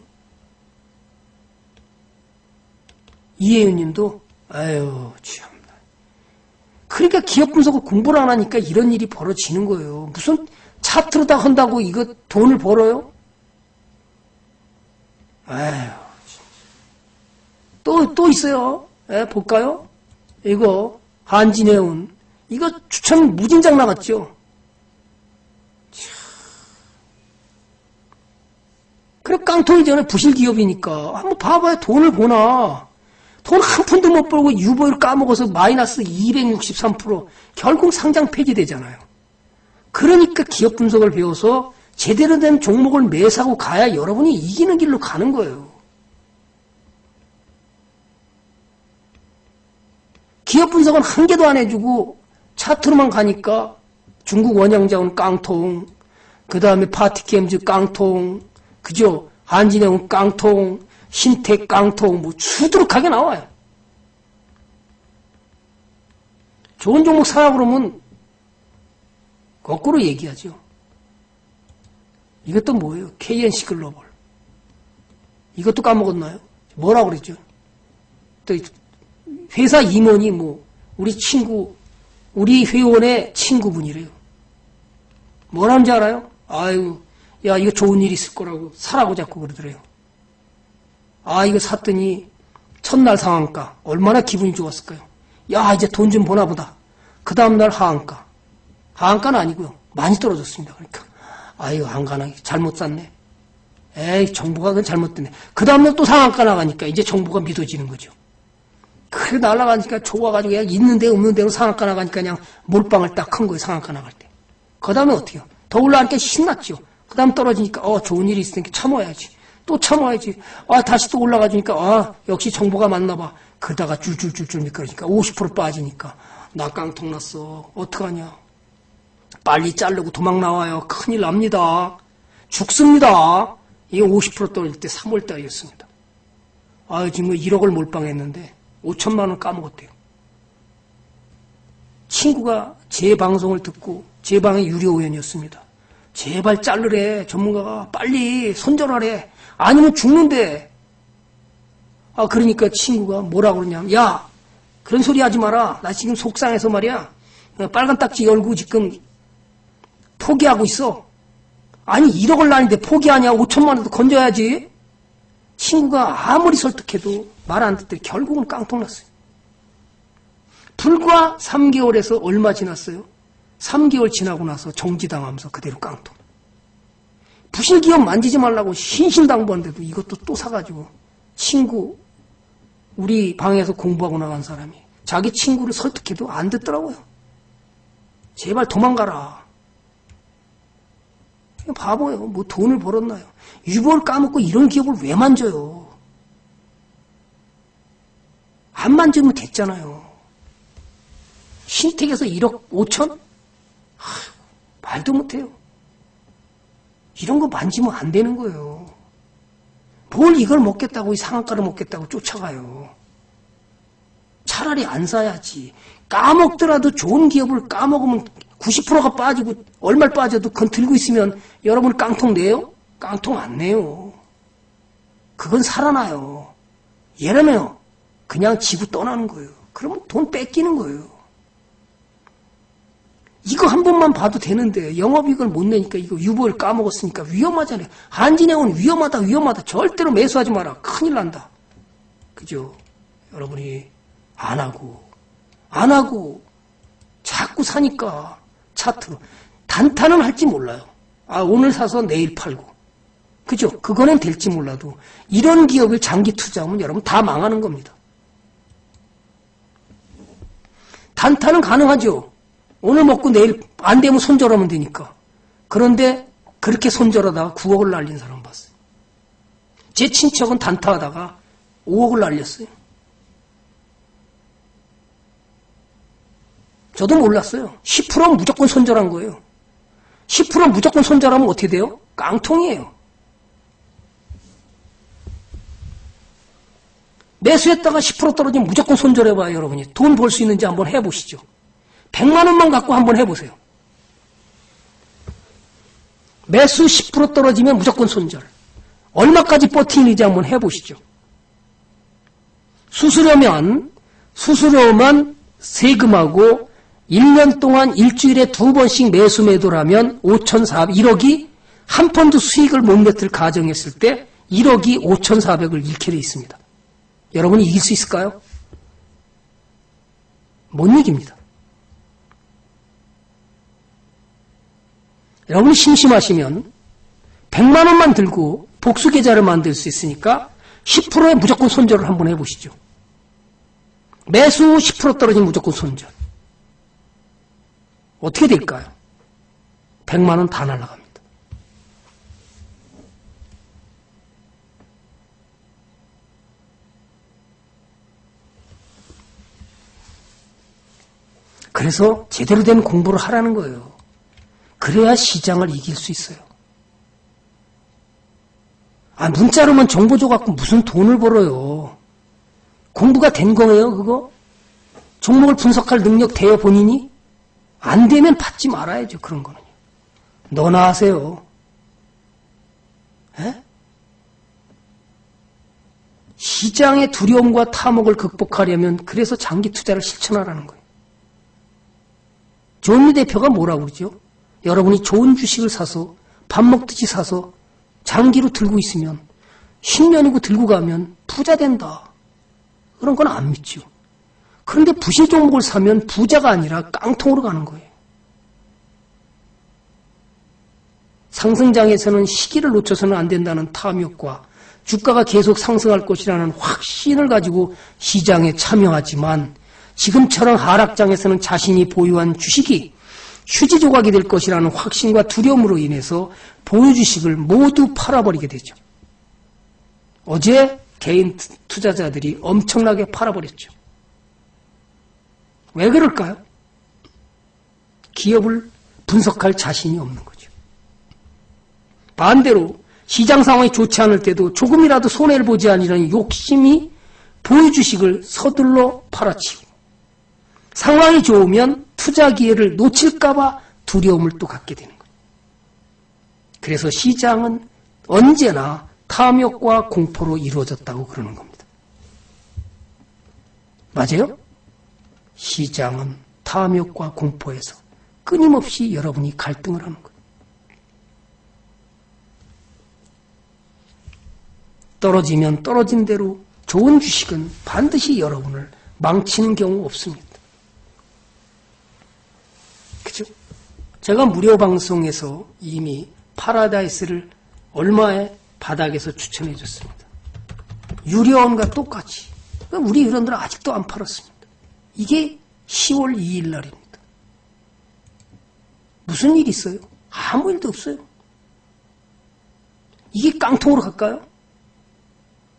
이혜윤 님도 아유 참. 그러니까 기업 분석을 공부를 안 하니까 이런 일이 벌어지는 거예요. 무슨 차트로 다 한다고 이거 돈을 벌어요? 아유 또, 또 있어요. 예, 볼까요? 이거 한진해운 이거 추천 무진장 나갔죠. 그래 깡통이 전에 부실 기업이니까 한번 봐봐요. 돈을 보나. 돈 한 푼도 못 벌고 유보율 까먹어서 마이너스 이백육십삼 퍼센트 결국 상장 폐지되잖아요. 그러니까 기업 분석을 배워서 제대로 된 종목을 매사고 가야 여러분이 이기는 길로 가는 거예요. 기업 분석은 한 개도 안 해주고 차트로만 가니까 중국 원양자원 깡통, 그 다음에 파티게임즈 깡통, 그죠? 한진해운 깡통, 신택 깡통, 뭐 수두룩하게 나와요. 좋은 종목 사라 그러면 거꾸로 얘기하죠. 이것도 뭐예요? 케이엔씨 글로벌. 이것도 까먹었나요? 뭐라고 그랬죠? 또 회사 임원이 뭐 우리 친구, 우리 회원의 친구분이래요. 뭐라는지 알아요? 아유, 야 이거 좋은 일 있을 거라고 사라고 자꾸 그러더래요. 아 이거 샀더니 첫날 상한가 얼마나 기분이 좋았을까요? 야 이제 돈 좀 보나 보다. 그 다음날 하한가. 하한가는 아니고요. 많이 떨어졌습니다. 그러니까 아유 한가하게 잘못 샀네. 에이 정보가 그건 잘못됐네. 그 다음날 또 상한가 나가니까 이제 정보가 믿어지는 거죠. 그래 날아가니까 좋아가지고 그냥 있는데 없는데로 상한가 나가니까 그냥 몰빵을 딱 한 거예요. 상한가 나갈 때. 그 다음에 어떻게 해요? 더 올라가니까 신났죠. 그 다음 떨어지니까 어 좋은 일이 있으니까 참아야지. 또 참아야지. 아 다시 또 올라가주니까 아 역시 정보가 맞나 봐. 그러다가 줄줄줄줄 미끄러지니까 오십 퍼센트 빠지니까 나 깡통 났어. 어떡하냐. 빨리 자르고 도망 나와요. 큰일 납니다. 죽습니다. 이게 오십 퍼센트 떨어질 때 삼월 달이었습니다. 아 지금 일억을 몰빵했는데 오천만 원 까먹었대요. 친구가 제 방송을 듣고 제 방의 유료우연이었습니다. 제발 자르래. 전문가가 빨리 손절하래. 아니면 죽는데. 아 그러니까 친구가 뭐라고 그러냐면 야 그런 소리 하지 마라. 나 지금 속상해서 말이야. 빨간 딱지 열고 지금 포기하고 있어. 아니 일억을 나는데 포기하냐. 오천만 원도 건져야지. 친구가 아무리 설득해도 말 안 듣더니 결국은 깡통 났어요. 불과 삼 개월에서 얼마 지났어요? 삼 개월 지나고 나서 정지당하면서 그대로 깡통. 부실기업 만지지 말라고 신신당부한데도 이것도 또 사가지고 친구 우리 방에서 공부하고 나간 사람이 자기 친구를 설득해도 안 듣더라고요. 제발 도망가라. 바보예요. 뭐 돈을 벌었나요? 유보를 까먹고 이런 기업을 왜 만져요? 안 만지면 됐잖아요. 신택에서 일억 오천? 하, 말도 못해요. 이런 거 만지면 안 되는 거예요. 뭘 이걸 먹겠다고, 이 상한가를 먹겠다고 쫓아가요. 차라리 안 사야지. 까먹더라도 좋은 기업을 까먹으면 구십 퍼센트가 빠지고 얼마 빠져도 그건 들고 있으면 여러분 깡통 내요? 깡통 안 내요. 그건 살아나요. 얘라며 그냥 지고 떠나는 거예요. 그러면 돈 뺏기는 거예요. 이거 한 번만 봐도 되는데 영업이익을 못 내니까 이거 유보를 까먹었으니까 위험하잖아요. 한진행은 위험하다 위험하다. 절대로 매수하지 마라. 큰일 난다. 그죠? 여러분이 안 하고 안 하고 자꾸 사니까 차트로 단타는 할지 몰라요. 아 오늘 사서 내일 팔고 그죠? 그거는 될지 몰라도 이런 기업을 장기 투자하면 여러분 다 망하는 겁니다. 단타는 가능하죠. 오늘 먹고 내일 안 되면 손절하면 되니까. 그런데 그렇게 손절하다가 구억을 날린 사람 봤어요. 제 친척은 단타하다가 오억을 날렸어요. 저도 몰랐어요. 십 퍼센트는 무조건 손절한 거예요. 십 퍼센트 무조건 손절하면 어떻게 돼요? 깡통이에요. 매수했다가 십 퍼센트 떨어지면 무조건 손절해봐요, 여러분이. 돈 벌 수 있는지 한번 해보시죠. 백만 원만 갖고 한번 해보세요. 매수 십 퍼센트 떨어지면 무조건 손절. 얼마까지 버티는지 한번 해보시죠. 수수료면, 수수료만 세금하고 일 년 동안 일주일에 두 번씩 매수 매도를 하면 오천사백, 일억이 한 펀드 수익을 못 냈을 가정했을 때 일억이 오천사백을 잃게 돼 있습니다. 여러분이 이길 수 있을까요? 못 이깁니다. 여러분이 심심하시면 백만 원만 들고 복수계좌를 만들 수 있으니까 십 퍼센트에 무조건 손절을 한번 해보시죠. 매수 십 퍼센트 떨어지면 무조건 손절. 어떻게 될까요? 백만 원 다 날아갑니다. 그래서 제대로 된 공부를 하라는 거예요. 그래야 시장을 이길 수 있어요. 아, 문자로만 정보 줘갖고 무슨 돈을 벌어요. 공부가 된 거예요, 그거? 종목을 분석할 능력 돼요, 본인이? 안 되면 받지 말아야죠, 그런 거는. 너나 하세요. 에? 시장의 두려움과 탐욕을 극복하려면 그래서 장기 투자를 실천하라는 거예요. 존리 대표가 뭐라고 그러죠? 여러분이 좋은 주식을 사서 밥 먹듯이 사서 장기로 들고 있으면 십 년이고 들고 가면 부자 된다. 그런 건 안 믿죠. 그런데 부실 종목을 사면 부자가 아니라 깡통으로 가는 거예요. 상승장에서는 시기를 놓쳐서는 안 된다는 탐욕과 주가가 계속 상승할 것이라는 확신을 가지고 시장에 참여하지만 지금처럼 하락장에서는 자신이 보유한 주식이 휴지 조각이 될 것이라는 확신과 두려움으로 인해서 보유 주식을 모두 팔아버리게 되죠. 어제 개인 투자자들이 엄청나게 팔아버렸죠. 왜 그럴까요? 기업을 분석할 자신이 없는 거죠. 반대로 시장 상황이 좋지 않을 때도 조금이라도 손해를 보지 않으려는 욕심이 보유 주식을 서둘러 팔아치우고 상황이 좋으면 투자 기회를 놓칠까봐 두려움을 또 갖게 되는 거예요. 그래서 시장은 언제나 탐욕과 공포로 이루어졌다고 그러는 겁니다. 맞아요? 시장은 탐욕과 공포에서 끊임없이 여러분이 갈등을 하는 거예요. 떨어지면 떨어진 대로 좋은 주식은 반드시 여러분을 망치는 경우 없습니다. 그죠? 제가 무료 방송에서 이미 파라다이스를 얼마에 바닥에서 추천해 줬습니다. 유료원과 똑같이. 우리 회원들은 아직도 안 팔았습니다. 이게 시월 이일 날입니다. 무슨 일이 있어요? 아무 일도 없어요. 이게 깡통으로 갈까요?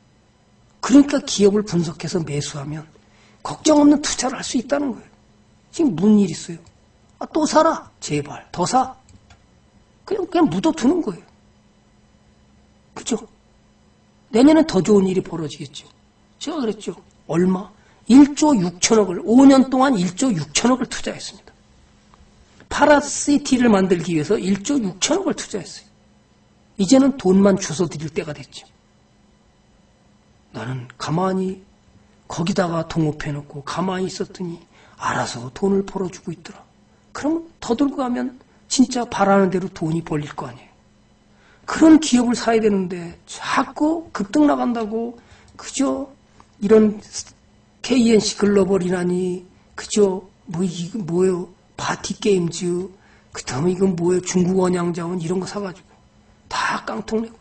그러니까 기업을 분석해서 매수하면 걱정 없는 투자를 할 수 있다는 거예요. 지금 무슨 일 있어요? 아, 또 사라. 제발. 더 사. 그냥, 그냥 묻어두는 거예요. 그죠? 내년엔 더 좋은 일이 벌어지겠죠. 제가 그랬죠. 얼마? 일조 육천억을, 오 년 동안 일조 육천억을 투자했습니다. 파라시티를 만들기 위해서 일조 육천억을 투자했어요. 이제는 돈만 주워 드릴 때가 됐죠. 나는 가만히 거기다가 동업해놓고 가만히 있었더니 알아서 돈을 벌어주고 있더라. 그러면 더 들고 가면 진짜 바라는 대로 돈이 벌릴 거 아니에요. 그런 기업을 사야 되는데 자꾸 급등 나간다고 그저 이런 케이엔씨 글로벌이라니 그저 뭐 이거 뭐예요? 바티게임즈 그 다음에 이건 뭐예요? 중국 원양자원 이런 거 사가지고 다 깡통내고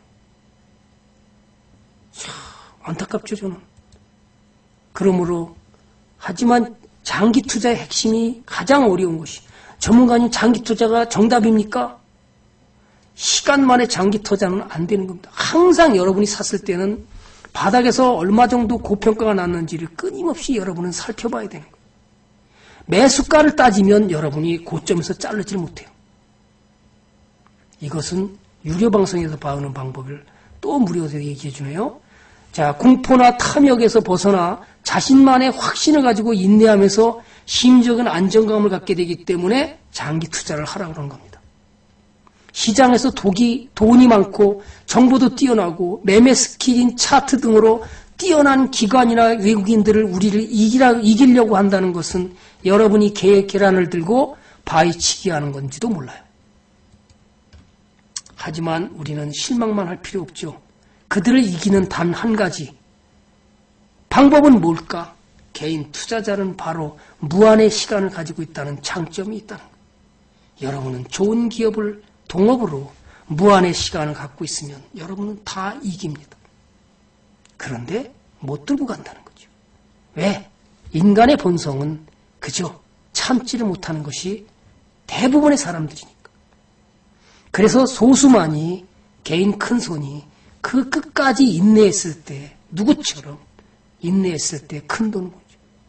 참 안타깝죠 저는. 그러므로 하지만 장기 투자의 핵심이 가장 어려운 것이 전문가님 장기 투자가 정답입니까? 시간만에 장기 투자는 안 되는 겁니다. 항상 여러분이 샀을 때는 바닥에서 얼마 정도 고평가가 났는지를 끊임없이 여러분은 살펴봐야 되는 거예요. 매수가를 따지면 여러분이 고점에서 자르질 못해요. 이것은 유료방송에서 봐오는 방법을 또 무료로 얘기해 주네요. 자, 공포나 탐욕에서 벗어나 자신만의 확신을 가지고 인내하면서 심적인 안정감을 갖게 되기 때문에 장기 투자를 하라고 그런 겁니다. 시장에서 독이, 돈이 많고 정보도 뛰어나고 매매 스킬인 차트 등으로 뛰어난 기관이나 외국인들을 우리를 이기라, 이기려고 한다는 것은 여러분이 개의 계란을 들고 바위치기 하는 건지도 몰라요. 하지만 우리는 실망만 할 필요 없죠. 그들을 이기는 단 한 가지. 방법은 뭘까? 개인 투자자는 바로 무한의 시간을 가지고 있다는 장점이 있다는 거예요. 여러분은 좋은 기업을 동업으로 무한의 시간을 갖고 있으면 여러분은 다 이깁니다. 그런데 못 들고 간다는 거죠. 왜? 인간의 본성은 그저 참지를 못하는 것이 대부분의 사람들이니까. 그래서 소수만이 개인 큰손이 그 끝까지 인내했을 때 누구처럼 인내했을 때 큰 돈을 벌죠.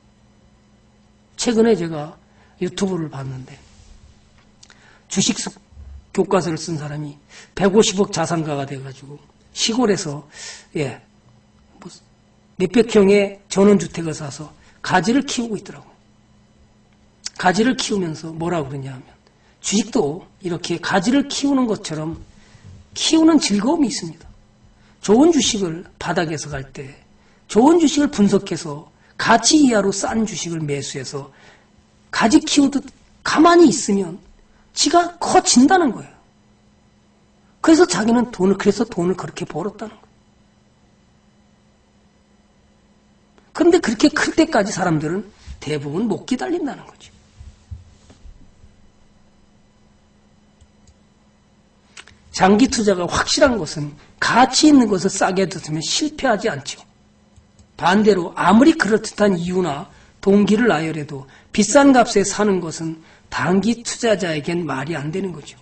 최근에 제가 유튜브를 봤는데 주식 교과서를 쓴 사람이 백오십억 자산가가 돼가지고 시골에서 예, 뭐 몇백 평의 전원주택을 사서 가지를 키우고 있더라고요. 가지를 키우면서 뭐라고 그러냐면 주식도 이렇게 가지를 키우는 것처럼 키우는 즐거움이 있습니다. 좋은 주식을 바닥에서 갈 때 좋은 주식을 분석해서 가치 이하로 싼 주식을 매수해서 가지 키우듯 가만히 있으면 지가 커진다는 거예요. 그래서 자기는 돈을, 그래서 돈을 그렇게 벌었다는 거예요. 그런데 그렇게 클 때까지 사람들은 대부분 못 기다린다는 거죠. 장기 투자가 확실한 것은 가치 있는 것을 싸게 듣으면 실패하지 않죠. 반대로 아무리 그럴듯한 이유나 동기를 나열해도 비싼 값에 사는 것은 단기 투자자에겐 말이 안 되는 거죠.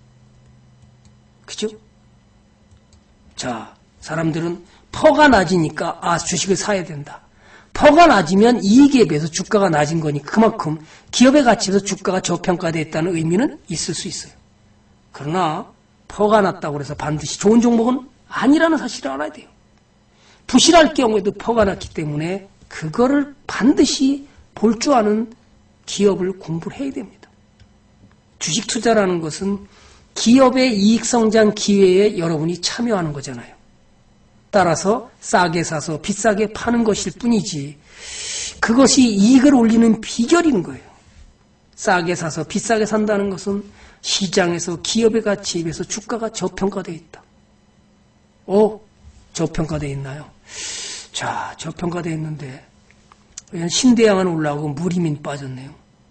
그죠? 자, 사람들은 퍼가 낮으니까 아 주식을 사야 된다. 퍼가 낮으면 이익에 비해서 주가가 낮은 거니 그만큼 기업의 가치에서 주가가 저평가됐다는 의미는 있을 수 있어요. 그러나 퍼가 낮다고 해서 반드시 좋은 종목은 아니라는 사실을 알아야 돼요. 부실할 경우에도 퍼가 났기 때문에 그거를 반드시 볼 줄 아는 기업을 공부를 해야 됩니다. 주식 투자라는 것은 기업의 이익 성장 기회에 여러분이 참여하는 거잖아요. 따라서 싸게 사서 비싸게 파는 것일 뿐이지 그것이 이익을 올리는 비결인 거예요. 싸게 사서 비싸게 산다는 것은 시장에서 기업의 가치에 비해서 주가가 저평가되어 있다. 오, 저평가되어 있나요? 자, 저평가되어 있는데 신대양은 올라오고 무리민 빠졌네요.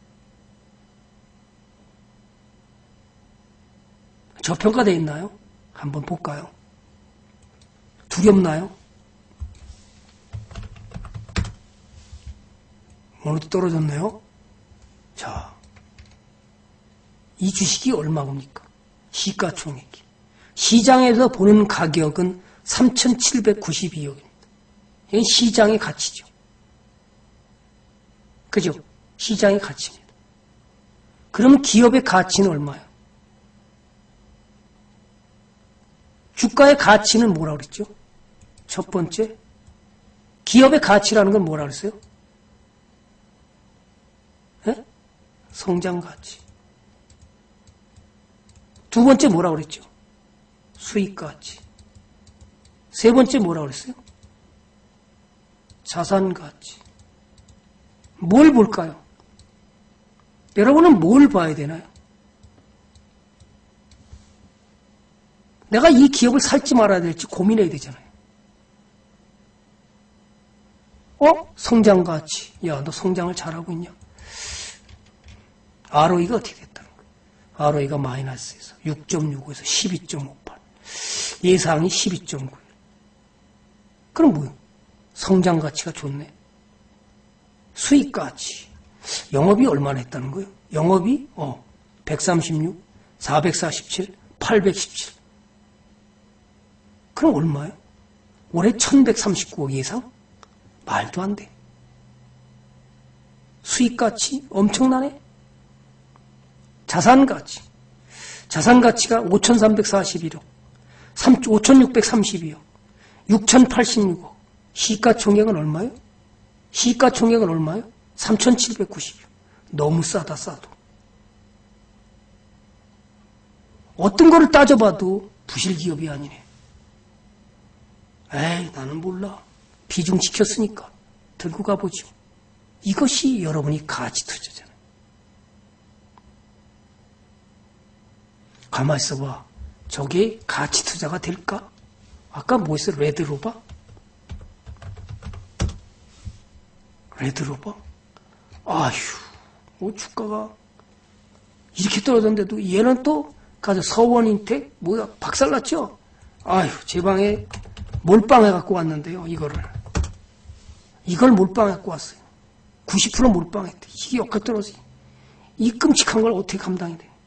저평가되어 있나요? 한번 볼까요? 두렵나요? 오늘도 떨어졌네요. 자, 이 주식이 얼마입니까? 시가총액이. 시장에서 보는 가격은 삼천칠백구십이억입니다. 이건 시장의 가치죠. 그죠? 시장의 가치입니다. 그럼 기업의 가치는 얼마예요? 주가의 가치는 뭐라고 그랬죠? 첫 번째, 기업의 가치라는 건 뭐라고 그랬어요? 예? 성장 가치. 두 번째 뭐라고 그랬죠? 수익 가치. 세 번째 뭐라고 그랬어요? 자산 가치. 뭘 볼까요? 여러분은 뭘 봐야 되나요? 내가 이 기업을 살지 말아야 될지 고민해야 되잖아요. 어? 성장 가치. 야, 너 성장을 잘하고 있냐? 알오이가 어떻게 됐다는 거예요? 알오이가 마이너스에서 육 점 육오에서 십이 점 오팔. 예상이 십이 점 구일. 그럼 뭐예요? 성장 가치가 좋네. 수익 가치. 영업이 얼마나 했다는 거예요? 영업이 어 백삼십육, 사백사십칠, 팔백십칠. 그럼 얼마예요? 올해 천백삼십구억 예상? 말도 안 돼. 수익 가치 엄청나네. 자산 가치. 자산 가치가 오천삼백사십일억, 오천육백삼십이억, 육천팔십육억. 시가총액은 얼마예요? 시가총액은 얼마예요? 삼천칠백구십억. 너무 싸다 싸도. 어떤 거를 따져봐도 부실기업이 아니네. 에이, 나는 몰라. 비중 지켰으니까 들고 가보죠. 이것이 여러분이 가치 투자잖아요. 가만히 있어봐. 저게 가치 투자가 될까? 아까 뭐 했어? 레드로버? 레드로버? 아휴, 뭐 주가가 이렇게 떨어졌는데도 얘는 또 가서 서원인텍 뭐야 박살났죠? 아휴, 제 방에 몰빵해 갖고 왔는데요. 이거를 이걸 몰빵해 갖고 왔어요. 구십 퍼센트 몰빵했대. 이게 역가 떨어지. 이 끔찍한 걸 어떻게 감당이 돼?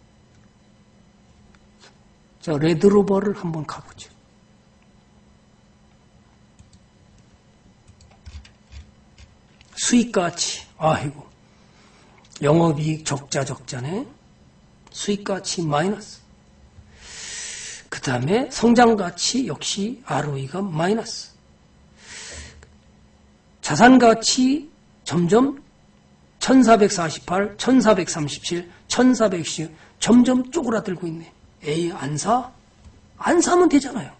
자, 레드로버를 한번 가보죠. 수익가치. 아이고, 영업이익 적자 적자네. 수익가치 마이너스. 그 다음에 성장가치 역시 알오이가 마이너스. 자산가치 점점 천사백사십팔, 천사백삼십칠, 천사백십 점점 쪼그라들고 있네. 에이, 안 사? 안 사면 되잖아요.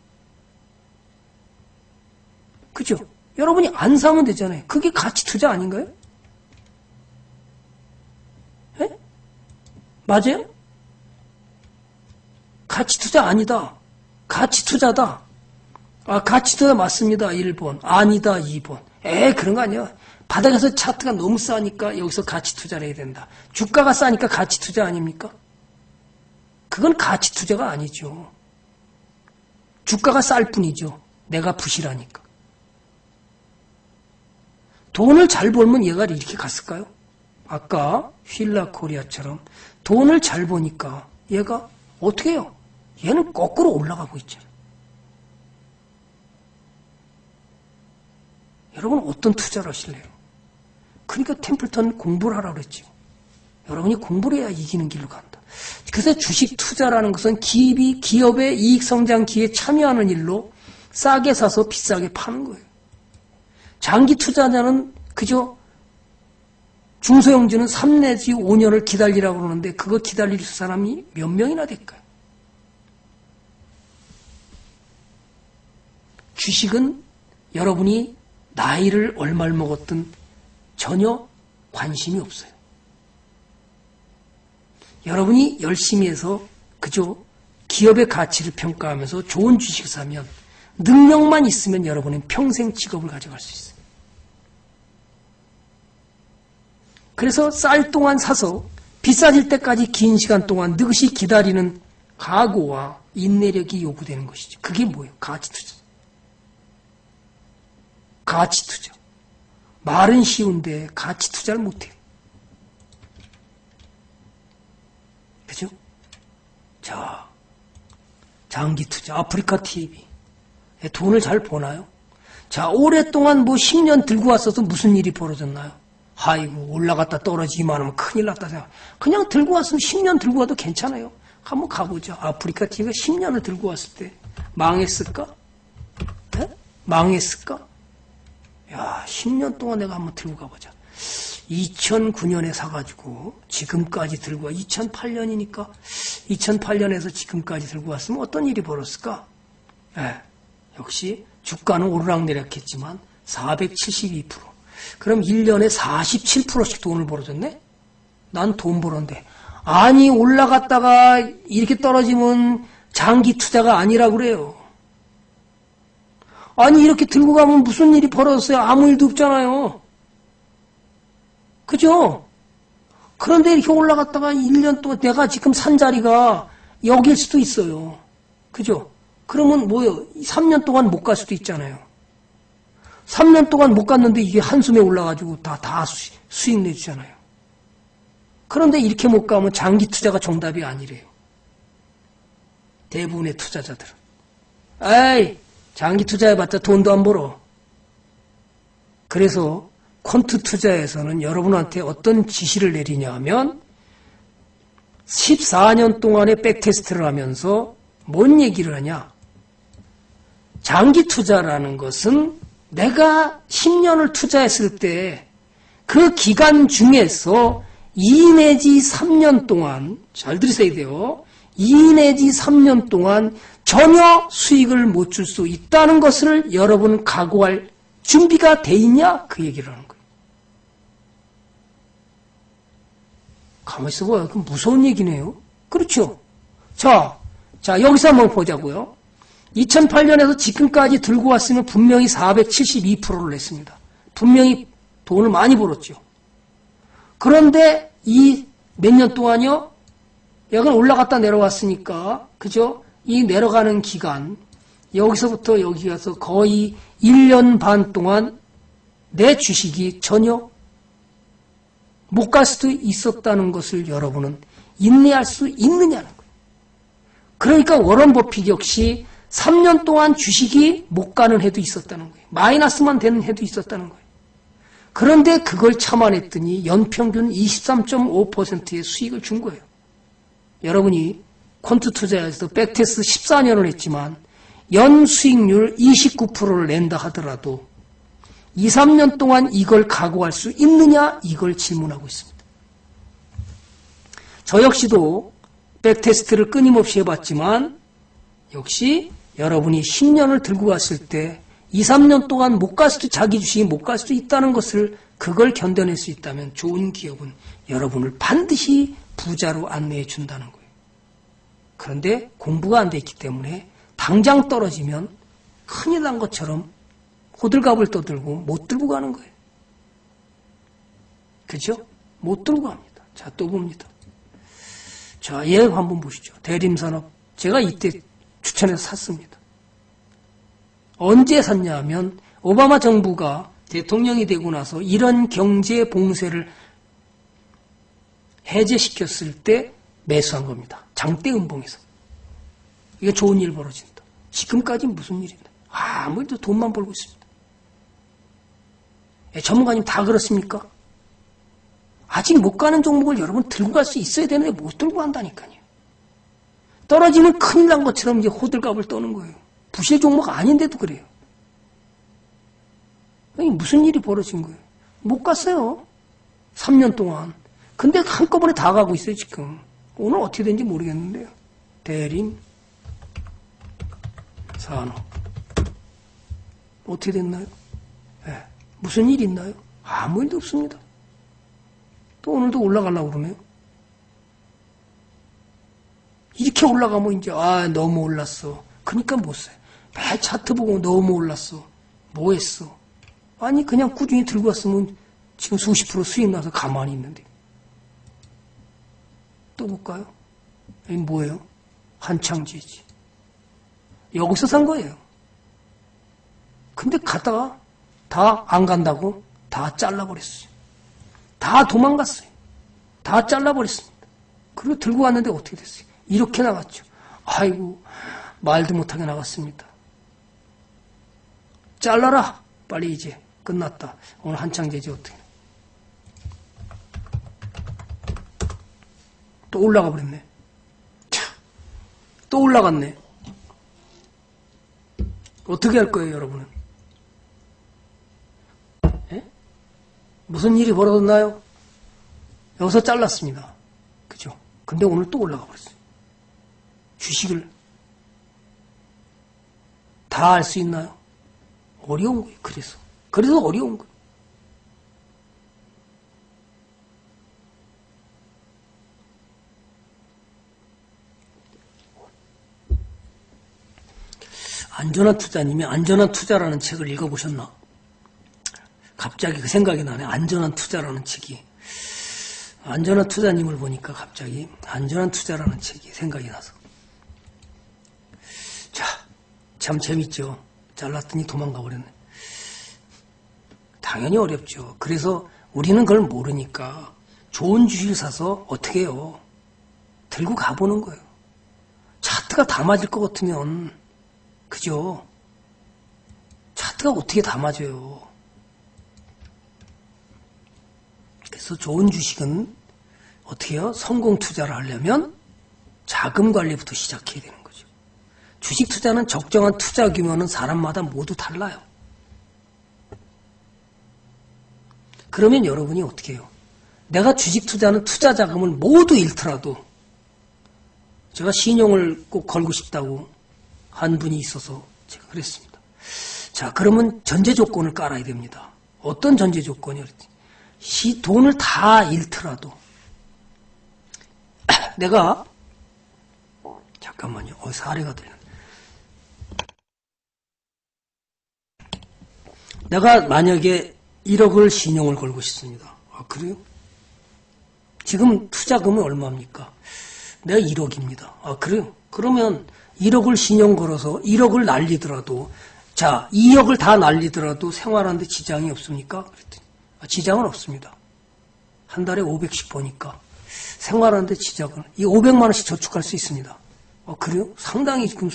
그죠? 여러분이 안 사면 되잖아요. 그게 가치 투자 아닌가요? 에? 맞아요? 가치 투자 아니다. 가치 투자다. 아, 가치 투자 맞습니다. 일 번. 아니다. 이 번. 에, 그런 거 아니야. 바닥에서 차트가 너무 싸니까 여기서 가치 투자를 해야 된다. 주가가 싸니까 가치 투자 아닙니까? 그건 가치 투자가 아니죠. 주가가 쌀 뿐이죠. 내가 부실하니까. 돈을 잘 벌면 얘가 이렇게 갔을까요? 아까 휠라 코리아처럼 돈을 잘 버니까 얘가 어떻게 해요? 얘는 거꾸로 올라가고 있잖아요. 여러분 어떤 투자를 하실래요? 그러니까 템플턴 공부를 하라고 그랬죠. 여러분이 공부를 해야 이기는 길로 간다. 그래서 주식 투자라는 것은 기업이 기업의 이익 성장 기회에 참여하는 일로 싸게 사서 비싸게 파는 거예요. 장기 투자자는 그저 중소형주는 삼 내지 오 년을 기다리라고 그러는데 그거 기다릴 사람이 몇 명이나 될까요? 주식은 여러분이 나이를 얼마를 먹었든 전혀 관심이 없어요. 여러분이 열심히 해서 그저 기업의 가치를 평가하면서 좋은 주식을 사면 능력만 있으면 여러분은 평생 직업을 가져갈 수 있어요. 그래서 쌀 동안 사서 비싸질 때까지 긴 시간 동안 느긋이 기다리는 각오와 인내력이 요구되는 것이죠. 그게 뭐예요? 가치 투자. 가치 투자. 말은 쉬운데 가치 투자를 못해요. 그죠? 자, 장기 투자. 아프리카 티비. 돈을 잘 버나요? 자, 오랫동안 뭐 십 년 들고 왔어서 무슨 일이 벌어졌나요? 아이고 올라갔다 떨어지기만 하면 큰일 났다 생각. 그냥 들고 왔으면 십 년 들고 와도 괜찮아요. 한번 가보죠. 아프리카 티비가 십 년을 들고 왔을 때 망했을까? 네? 망했을까? 야, 십 년 동안 내가 한번 들고 가보자. 이천구 년에 사가지고 지금까지 들고 와. 이천팔 년이니까 이천팔 년에서 지금까지 들고 왔으면 어떤 일이 벌었을까? 네, 역시 주가는 오르락내렸겠지만 사백칠십이 퍼센트. 그럼 일 년에 사십칠 퍼센트씩 돈을 벌어줬네? 난 돈 벌었는데. 아니 올라갔다가 이렇게 떨어지면 장기 투자가 아니라 그래요. 아니 이렇게 들고 가면 무슨 일이 벌어졌어요? 아무 일도 없잖아요. 그죠? 그런데 이렇게 올라갔다가 일 년 동안 내가 지금 산 자리가 여길 수도 있어요. 그죠? 그러면 뭐요? 삼 년 동안 못 갈 수도 있잖아요. 삼 년 동안 못 갔는데 이게 한숨에 올라가지고 다, 다 수, 수익 내주잖아요. 그런데 이렇게 못 가면 장기 투자가 정답이 아니래요. 대부분의 투자자들은. 에이, 장기 투자해봤자 돈도 안 벌어. 그래서 퀀트 투자에서는 여러분한테 어떤 지시를 내리냐 하면 십사 년 동안의 백테스트를 하면서 뭔 얘기를 하냐. 장기 투자라는 것은 내가 십 년을 투자했을 때 그 기간 중에서 이 내지 삼 년 동안, 잘 들으셔야 돼요. 이 내지 삼 년 동안 전혀 수익을 못 줄 수 있다는 것을 여러분 각오할 준비가 돼 있냐? 그 얘기를 하는 거예요. 가만히 있어봐요. 그 무서운 얘기네요. 그렇죠? 자, 자, 여기서 한번 보자고요. 이천팔 년에서 지금까지 들고 왔으면 분명히 사백칠십이 퍼센트를 냈습니다. 분명히 돈을 많이 벌었죠. 그런데 이 몇 년 동안요? 여기는 올라갔다 내려왔으니까, 그죠? 이 내려가는 기간, 여기서부터 여기 가서 거의 일 년 반 동안 내 주식이 전혀 못 갈 수도 있었다는 것을 여러분은 인내할 수 있느냐는 거예요. 그러니까 워런 버핏 역시 삼 년 동안 주식이 못 가는 해도 있었다는 거예요. 마이너스만 되는 해도 있었다는 거예요. 그런데 그걸 참아냈더니 연평균 이십삼 점 오 퍼센트의 수익을 준 거예요. 여러분이 퀀트 투자에서 백테스트 십사 년을 했지만 연 수익률 이십구 퍼센트를 낸다 하더라도 이, 삼 년 동안 이걸 각오할 수 있느냐? 이걸 질문하고 있습니다. 저 역시도 백테스트를 끊임없이 해봤지만 역시 여러분이 십 년을 들고 갔을 때 이, 삼 년 동안 못 갈 수도, 자기 주식이 못 갈 수도 있다는 것을 그걸 견뎌낼 수 있다면 좋은 기업은 여러분을 반드시 부자로 안내해 준다는 거예요. 그런데 공부가 안 돼 있기 때문에 당장 떨어지면 큰일 난 것처럼 호들갑을 떠들고 못 들고 가는 거예요. 그죠? 못 들고 갑니다. 자, 또 봅니다. 자, 얘 한번 보시죠. 대림산업. 제가 이때 추천해서 샀습니다. 언제 샀냐 하면 오바마 정부가 대통령이 되고 나서 이런 경제 봉쇄를 해제시켰을 때 매수한 겁니다. 장대 음봉에서. 이게 좋은 일 벌어진다. 지금까지 무슨 일인데? 아무래도 돈만 벌고 있습니다. 예, 전문가님 다 그렇습니까? 아직 못 가는 종목을 여러분 들고 갈 수 있어야 되는데 못 들고 간다니까요. 떨어지면 큰일 난 것처럼 이제 호들갑을 떠는 거예요. 부실 종목 아닌데도 그래요. 아니, 무슨 일이 벌어진 거예요? 못 갔어요. 삼 년 동안. 근데 한꺼번에 다 가고 있어요, 지금. 오늘 어떻게 된지 모르겠는데요. 대림, 산업. 어떻게 됐나요? 네. 무슨 일이 있나요? 아무 일도 없습니다. 또 오늘도 올라가려고 그러네요. 이렇게 올라가면 이제, 아, 너무 올랐어. 그러니까 못 사요. 매 차트 보고 너무 올랐어. 뭐 했어? 아니, 그냥 꾸준히 들고 왔으면 지금 수십 프로 수익 나서 가만히 있는데. 또 볼까요? 이 뭐예요? 한창지지. 여기서 산 거예요. 근데 갔다가 다 안 간다고 다 잘라버렸어요. 다 도망갔어요. 다 잘라버렸습니다. 그리고 들고 왔는데 어떻게 됐어요? 이렇게 나갔죠. 아이고, 말도 못하게 나갔습니다. 잘라라! 빨리 이제 끝났다. 오늘 한창제지 어떻게. 또 올라가 버렸네. 참, 또 올라갔네. 어떻게 할 거예요, 여러분은? 예? 무슨 일이 벌어졌나요? 여기서 잘랐습니다. 그죠? 근데 오늘 또 올라가 버렸어요. 주식을 다 알 수 있나요? 어려운 거예요. 그래서. 그래서 어려운 거예요. 안전한 투자님이 안전한 투자라는 책을 읽어보셨나? 갑자기 그 생각이 나네. 안전한 투자라는 책이. 안전한 투자님을 보니까 갑자기 안전한 투자라는 책이 생각이 나서. 자, 참 재밌죠? 잘랐더니 도망가 버렸네. 당연히 어렵죠. 그래서 우리는 그걸 모르니까 좋은 주식을 사서 어떻게 해요? 들고 가보는 거예요. 차트가 다 맞을 것 같으면 그죠? 차트가 어떻게 다 맞아요? 그래서 좋은 주식은 어떻게 해요? 성공 투자를 하려면 자금 관리부터 시작해야 되는 거죠. 주식 투자는 적정한 투자 규모는 사람마다 모두 달라요. 그러면 여러분이 어떻게 해요? 내가 주식 투자는 투자 자금을 모두 잃더라도 제가 신용을 꼭 걸고 싶다고 한 분이 있어서 제가 그랬습니다. 자, 그러면 전제 조건을 깔아야 됩니다. 어떤 전제 조건이요? 시 돈을 다 잃더라도 내가 잠깐만요. 어, 사례가 들렸네. 내가 만약에 일억을 신용을 걸고 싶습니다. 아, 그래요? 지금 투자금은 얼마입니까? 내가 일억입니다. 아, 그래요? 그러면 일억을 신용 걸어서 일억을 날리더라도 자, 이억을 다 날리더라도 생활하는데 지장이 없습니까? 그랬더니 아, 지장은 없습니다. 한 달에 오백씩 버니까 생활하는데 지장은 이 오백만 원씩 저축할 수 있습니다. 아, 그래요? 상당히 지금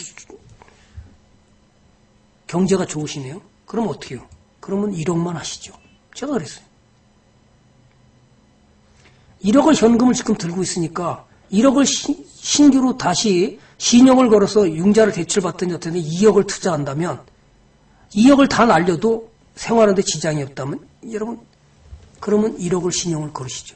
경제가 좋으시네요. 그럼 어떻게 해요? 그러면 일억만 하시죠. 제가 그랬어요. 일억을 현금을 지금 들고 있으니까 일억을 시, 신규로 다시 신용을 걸어서 융자를 대출받더니 어떻게 이억을 투자한다면 이억을 다 날려도 생활하는데 지장이 없다면 여러분 그러면 일억을 신용을 걸으시죠.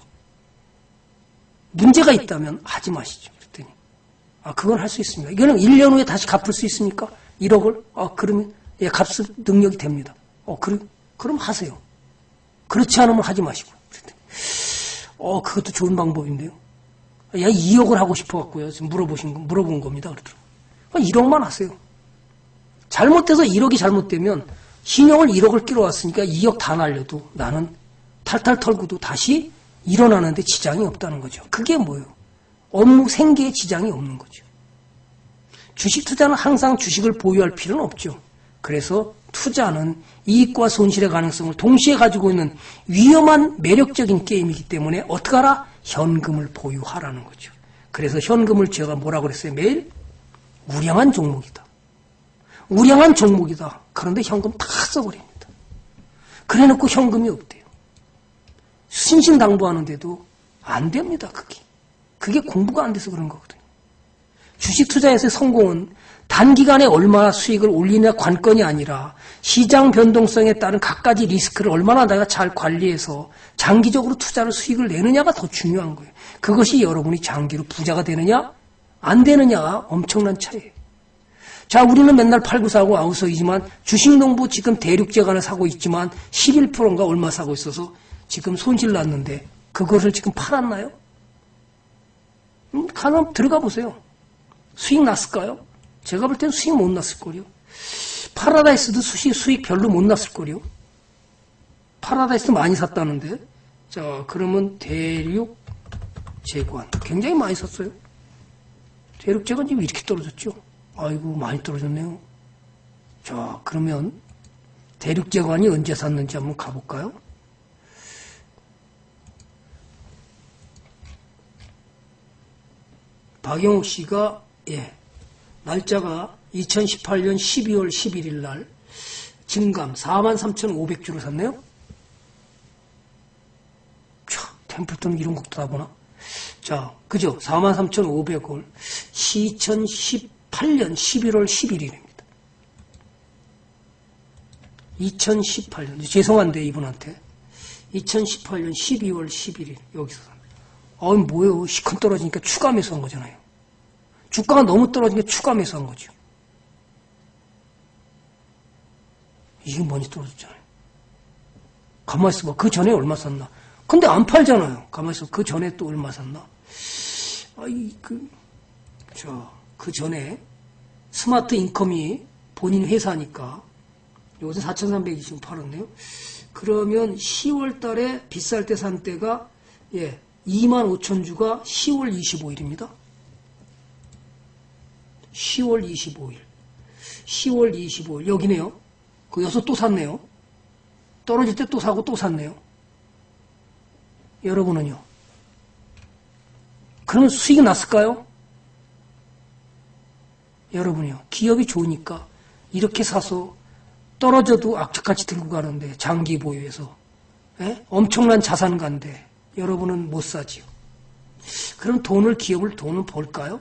문제가 있다면 하지 마시죠. 그랬더니 아 그건 할 수 있습니다. 이거는 일 년 후에 다시 갚을 수 있습니까? 일억을? 아 그러면 예, 갚을 능력이 됩니다. 어 그래? 그럼 하세요. 그렇지 않으면 하지 마시고. 그랬더니 어 그것도 좋은 방법인데요. 야, 이억을 하고 싶어갖고요. 지금 물어보신, 거, 물어본 겁니다. 그러더라고요. 일억만 하세요. 잘못돼서 일억이 잘못되면 신용을 일억을 끼러왔으니까 이억 다 날려도 나는 탈탈 털고도 다시 일어나는데 지장이 없다는 거죠. 그게 뭐예요? 업무 생계에 지장이 없는 거죠. 주식 투자는 항상 주식을 보유할 필요는 없죠. 그래서 투자는 이익과 손실의 가능성을 동시에 가지고 있는 위험한 매력적인 게임이기 때문에 어떻게 하라? 현금을 보유하라는 거죠. 그래서 현금을 제가 뭐라고 그랬어요? 매일 우량한 종목이다. 우량한 종목이다. 그런데 현금 다 써버립니다. 그래놓고 현금이 없대요. 신신당부하는데도 안 됩니다. 그게. 그게 공부가 안 돼서 그런 거거든요. 주식 투자에서의 성공은 단기간에 얼마나 수익을 올리냐 관건이 아니라 시장 변동성에 따른 갖가지 리스크를 얼마나 내가 잘 관리해서 장기적으로 투자를 수익을 내느냐가 더 중요한 거예요. 그것이 여러분이 장기로 부자가 되느냐 안 되느냐가 엄청난 차이예요. 자, 우리는 맨날 팔고 사고 아우성이지만 주식농부 지금 대륙제간을 사고 있지만 십일 퍼센트인가 얼마 사고 있어서 지금 손실 났는데 그것을 지금 팔았나요? 음, 가면 들어가 보세요. 수익 났을까요? 제가 볼 때는 수익 못 났을 거요. 파라다이스도 수익, 수익 별로 못 났을 거요. 파라다이스 많이 샀다는데. 자, 그러면 대륙 재관. 굉장히 많이 샀어요. 대륙 재관 지금 이렇게 떨어졌죠? 아이고, 많이 떨어졌네요. 자, 그러면 대륙 재관이 언제 샀는지 한번 가볼까요? 박영욱 씨가, 예. 날짜가 이천십팔 년 십이월 십일일 날 증감 사만 삼천오백 주를 샀네요. 차, 템플턴 이런 것도 다 보나? 자, 그죠? 사만 삼천오백 원. 이천십팔 년 십일월 십일일입니다. 이천십팔 년. 죄송한데, 이분한테. 이천십팔 년 십이월 십일일. 여기서. 어이, 뭐예요? 시컨 떨어지니까 추가 매수한 거잖아요. 주가가 너무 떨어지니까 추가 매수한 거죠. 이게 많이 떨어졌잖아요. 가만히 있어봐. 그 전에 얼마 샀나? 근데 안 팔잖아요. 가만히 있어봐. 그 전에 또 얼마 샀나? 아이, 그, 자, 그 전에 스마트 인컴이 본인 회사니까 여기서 사천삼백이십 팔았네요. 그러면 시월 달에 비쌀 때 산 때가, 예, 이만 오천 주가 시월 이십오일입니다. 시월 이십오일. 시월 이십오일. 여기네요. 그 여기서 또 샀네요. 떨어질 때 또 사고 또 샀네요. 여러분은요? 그러면 수익이 났을까요? 여러분이요. 기업이 좋으니까 이렇게 사서 떨어져도 악착같이 들고 가는데 장기 보유해서 에? 엄청난 자산가인데 여러분은 못 사지요. 그럼 돈을 기업을 돈을 벌까요?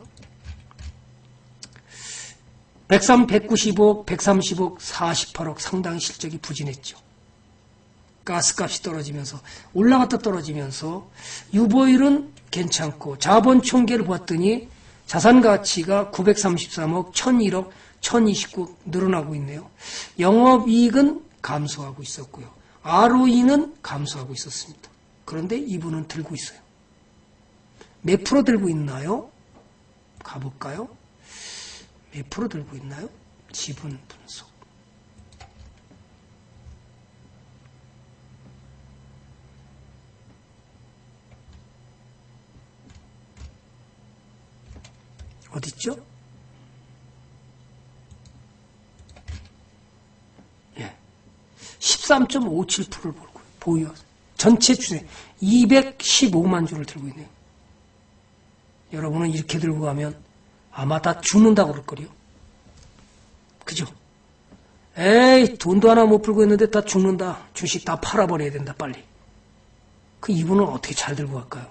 백삼, 백구십억, 백삼십억, 사십팔억 상당히 실적이 부진했죠. 가스값이 떨어지면서 올라갔다 떨어지면서 유보율은 괜찮고 자본 총계를 봤더니 자산 가치가 구백삼십삼억, 천일억, 천이십구 늘어나고 있네요. 영업이익은 감소하고 있었고요. 알오이는 감소하고 있었습니다. 그런데 이분은 들고 있어요. 몇 프로 들고 있나요? 가볼까요? 몇 프로 들고 있나요? 지분 분석. 어딨죠? 예. 십삼 점 오칠 퍼센트를 보유. 전체 주세 이백십오만 주를 들고 있네요. 여러분은 이렇게 들고 가면 아마 다 죽는다고 그럴 거요. 그죠? 에이, 돈도 하나 못 풀고 있는데 다 죽는다. 주식 다 팔아버려야 된다, 빨리. 그 이분은 어떻게 잘 들고 갈까요?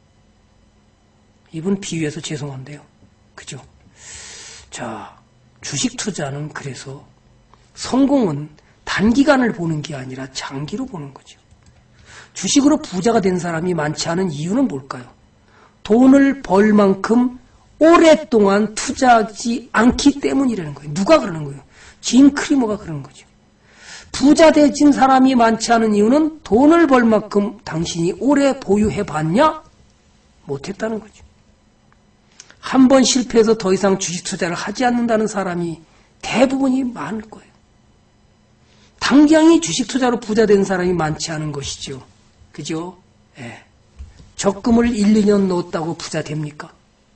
이분 비유해서 죄송한데요. 그죠? 자, 주식 투자는 그래서 성공은 단기간을 보는 게 아니라 장기로 보는 거죠. 주식으로 부자가 된 사람이 많지 않은 이유는 뭘까요? 돈을 벌 만큼 오랫동안 투자하지 않기 때문이라는 거예요. 누가 그러는 거예요? 짐 크리머가 그러는 거죠. 부자 되진 사람이 많지 않은 이유는 돈을 벌 만큼 당신이 오래 보유해봤냐? 못했다는 거죠. 한 번 실패해서 더 이상 주식 투자를 하지 않는다는 사람이 대부분이 많을 거예요. 당장이 주식 투자로 부자 된 사람이 많지 않은 것이죠. 그죠? 예. 적금을 일, 이 년 넣었다고 부자 됩니까?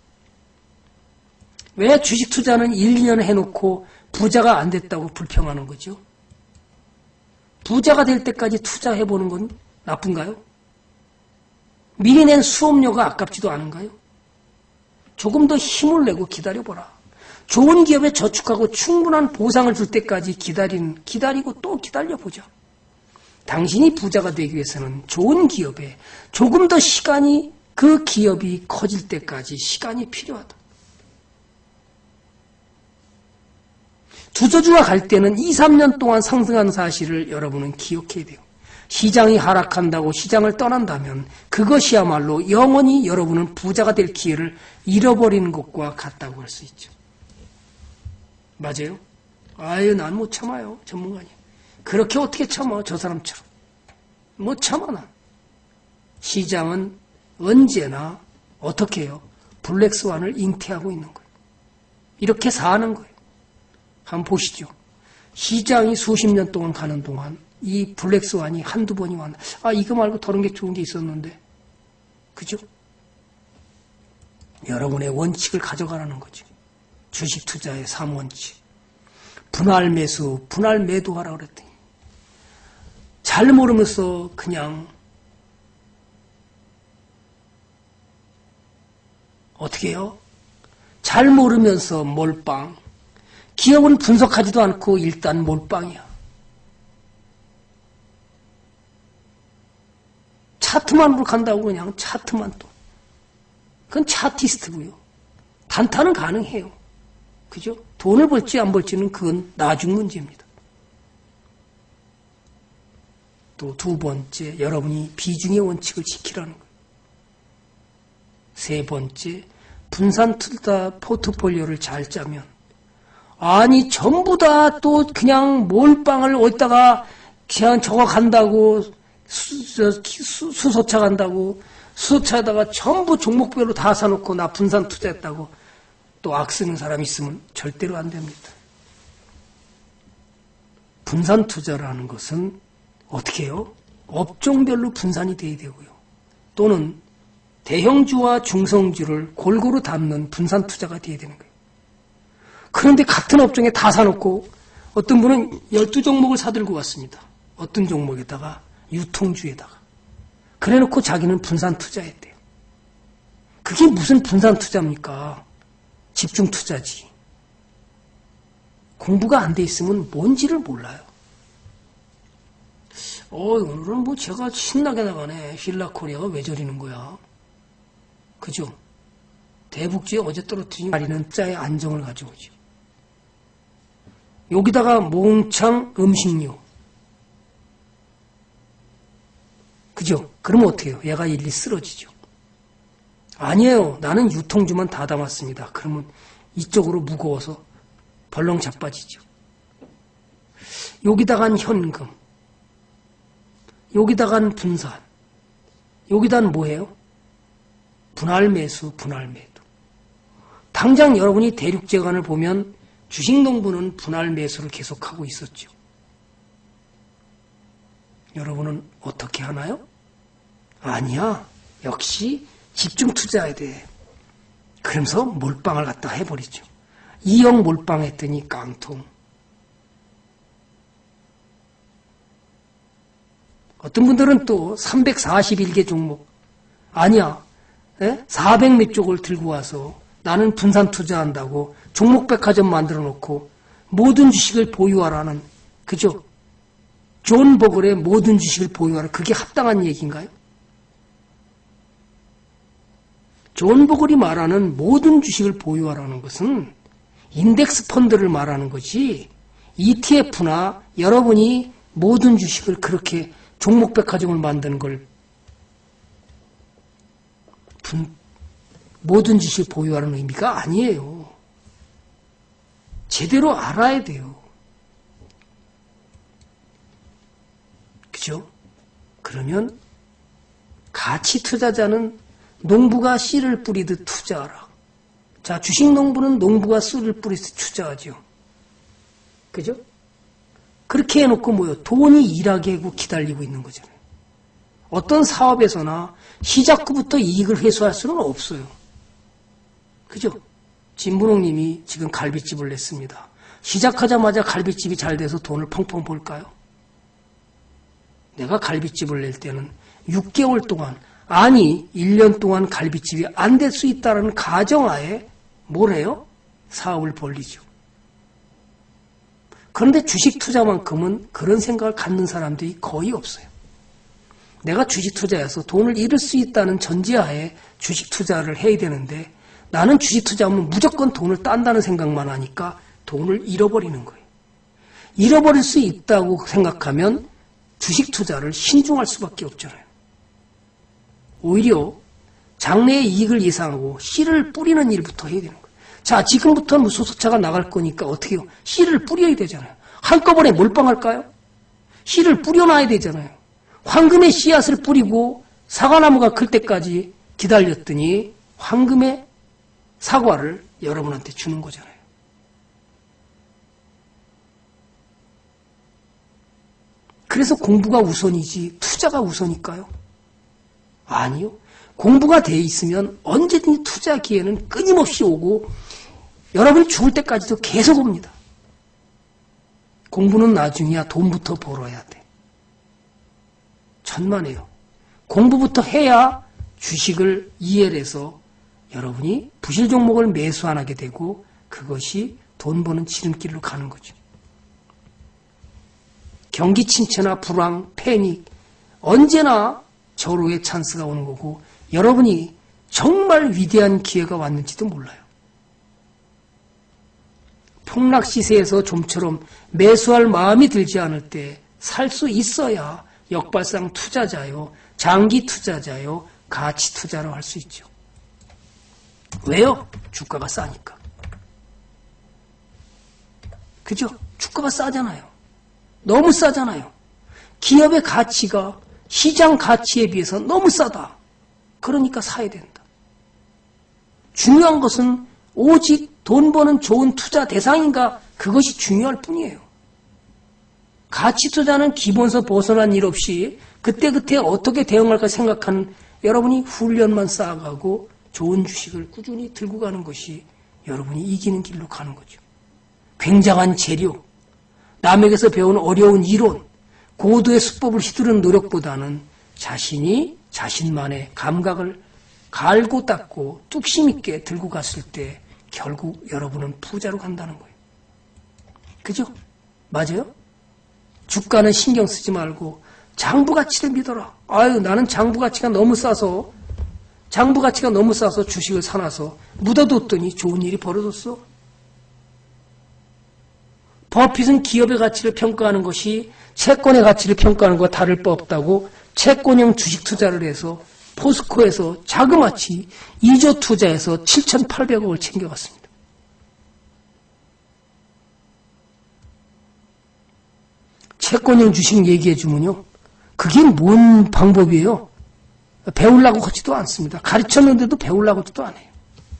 왜 주식 투자는 일, 이 년 해놓고 부자가 안 됐다고 불평하는 거죠? 부자가 될 때까지 투자해보는 건 나쁜가요? 미리 낸 수업료가 아깝지도 않은가요? 조금 더 힘을 내고 기다려보라. 좋은 기업에 저축하고 충분한 보상을 줄 때까지 기다린, 기다리고 또 기다려보자. 당신이 부자가 되기 위해서는 좋은 기업에 조금 더 시간이, 그 기업이 커질 때까지 시간이 필요하다. 주저주가 갈 때는 이, 삼 년 동안 상승한 사실을 여러분은 기억해야 돼요. 시장이 하락한다고 시장을 떠난다면 그것이야말로 영원히 여러분은 부자가 될 기회를 잃어버리는 것과 같다고 할 수 있죠. 맞아요? 아유, 난 못 참아요. 전문가님. 그렇게 어떻게 참아? 저 사람처럼. 못 참아, 난. 시장은 언제나 어떻게 해요? 블랙스완을 잉태하고 있는 거예요. 이렇게 사는 거예요. 한번 보시죠. 시장이 수십 년 동안 가는 동안 이 블랙스완이 한두 번이 왔나. 아, 이거 말고 다른 게 좋은 게 있었는데. 그죠? 여러분의 원칙을 가져가라는 거죠. 주식 투자의 삼 원칙. 분할 매수, 분할 매도하라 그랬더니 잘 모르면서 그냥 어떻게 해요? 잘 모르면서 몰빵. 기업은 분석하지도 않고 일단 몰빵이야. 차트만으로 간다고 그냥 차트만 또. 그건 차티스트고요. 단타는 가능해요. 그죠? 돈을 벌지 안 벌지는 그건 나중 문제입니다. 또 두 번째, 여러분이 비중의 원칙을 지키라는 거예요. 세 번째, 분산 투자 포트폴리오를 잘 짜면, 아니 전부 다 또 그냥 몰빵을 어디다가 그냥 저거 간다고 수, 수, 수소차 간다고 수소차에다가 전부 종목별로 다 사놓고 나 분산 투자했다고 또 악 쓰는 사람 있으면 절대로 안 됩니다. 분산 투자라는 것은 어떻게 해요? 업종별로 분산이 돼야 되고요. 또는 대형주와 중성주를 골고루 담는 분산 투자가 돼야 되는 거예요. 그런데 같은 업종에 다 사놓고 어떤 분은 열두 종목을 사들고 왔습니다. 어떤 종목에다가 유통주에다가. 그래놓고 자기는 분산 투자했대요. 그게 무슨 분산 투자입니까? 집중 투자지. 공부가 안 돼 있으면 뭔지를 몰라요. 어, 오늘은 뭐 제가 신나게 나가네. 힐라코리아가 왜 저리는 거야? 그죠? 대북지에 어제 떨어뜨린 마리는 자의 안정을 가져오죠. 여기다가 몽창 음식료. 그죠? 그러면 어떻게 해요? 얘가 일리 쓰러지죠. 아니에요. 나는 유통주만 다 담았습니다. 그러면 이쪽으로 무거워서 벌렁 자빠지죠. 여기다간 현금. 여기다간 분산. 여기다는 뭐예요? 분할 매수, 분할 매도. 당장 여러분이 대륙재간을 보면 주식농부는 분할 매수를 계속하고 있었죠. 여러분은 어떻게 하나요? 아니야. 역시 집중 투자해야 돼. 그러면서 몰빵을 갖다 해버리죠. 이억 몰빵했더니 깡통. 어떤 분들은 또 삼백사십일 개 종목. 아니야. 사백 몇 쪽을 들고 와서 나는 분산 투자한다고 종목백화점 만들어 놓고 모든 주식을 보유하라는, 그죠? 존 버글의 모든 주식을 보유하라. 그게 합당한 얘기인가요? 존 버글이 말하는 모든 주식을 보유하라는 것은 인덱스 펀드를 말하는 거지, 이티에프나 여러분이 모든 주식을 그렇게 종목백화점을 만드는 걸 분, 모든 주식을 보유하는 의미가 아니에요. 제대로 알아야 돼요. 그죠? 그러면 가치 투자자는 농부가 씨를 뿌리듯 투자하라. 자, 주식 농부는 농부가 씨를 뿌리듯 투자하죠. 그죠? 그렇게 해놓고 뭐요? 돈이 일하게 하고 기다리고 있는 거잖아요. 어떤 사업에서나 시작부터 이익을 회수할 수는 없어요. 그죠? 진분홍님이 지금 갈비집을 냈습니다. 시작하자마자 갈비집이 잘 돼서 돈을 펑펑 벌까요? 내가 갈비집을 낼 때는 육 개월 동안, 아니 일 년 동안 갈비집이 안 될 수 있다는 가정하에 뭘 해요? 사업을 벌리죠. 그런데 주식 투자만큼은 그런 생각을 갖는 사람들이 거의 없어요. 내가 주식 투자해서 돈을 잃을 수 있다는 전제하에 주식 투자를 해야 되는데, 나는 주식 투자하면 무조건 돈을 딴다는 생각만 하니까 돈을 잃어버리는 거예요. 잃어버릴 수 있다고 생각하면 주식 투자를 신중할 수밖에 없잖아요. 오히려 장래의 이익을 예상하고 씨를 뿌리는 일부터 해야 되는 거예요. 자, 지금부터는 무소속차가 나갈 거니까 어떻게 해요? 씨를 뿌려야 되잖아요. 한꺼번에 몰빵할까요? 씨를 뿌려놔야 되잖아요. 황금의 씨앗을 뿌리고 사과나무가 클 때까지 기다렸더니 황금의 사과를 여러분한테 주는 거잖아요. 그래서 공부가 우선이지 투자가 우선일까요? 아니요. 공부가 돼 있으면 언제든지 투자 기회는 끊임없이 오고 여러분이 죽을 때까지도 계속 옵니다. 공부는 나중이야. 돈부터 벌어야 돼. 천만에요. 공부부터 해야 주식을 이해해서 여러분이 부실 종목을 매수 안 하게 되고 그것이 돈 버는 지름길로 가는 거죠. 경기 침체나 불황, 패닉, 언제나 절호의 찬스가 오는 거고, 여러분이 정말 위대한 기회가 왔는지도 몰라요. 폭락 시세에서 좀처럼 매수할 마음이 들지 않을 때 살 수 있어야 역발상 투자자요, 장기 투자자요, 가치 투자로 할 수 있죠. 왜요? 주가가 싸니까. 그죠? 주가가 싸잖아요. 너무 싸잖아요. 기업의 가치가 시장 가치에 비해서 너무 싸다. 그러니까 사야 된다. 중요한 것은 오직 돈 버는 좋은 투자 대상인가, 그것이 중요할 뿐이에요. 가치 투자는 기본서 벗어난 일 없이 그때그때 어떻게 대응할까 생각하는 여러분이 훈련만 쌓아가고 좋은 주식을 꾸준히 들고 가는 것이 여러분이 이기는 길로 가는 거죠. 굉장한 재료, 남에게서 배운 어려운 이론, 고도의 수법을 휘두르는 노력보다는 자신이 자신만의 감각을 갈고 닦고 뚝심 있게 들고 갔을 때 결국 여러분은 부자로 간다는 거예요. 그죠? 맞아요? 주가는 신경 쓰지 말고 장부 가치를 믿어라. 아유, 나는 장부 가치가 너무 싸서 장부 가치가 너무 싸서 주식을 사놔서 묻어뒀더니 좋은 일이 벌어졌어. 버핏은 기업의 가치를 평가하는 것이 채권의 가치를 평가하는 것과 다를 바 없다고 채권형 주식 투자를 해서 포스코에서 자그마치 이조 투자해서 칠천팔백억을 챙겨갔습니다. 채권형 주식 얘기해주면요, 그게 뭔 방법이에요? 배우려고 하지도 않습니다. 가르쳤는데도 배우려고 하지도 않아요.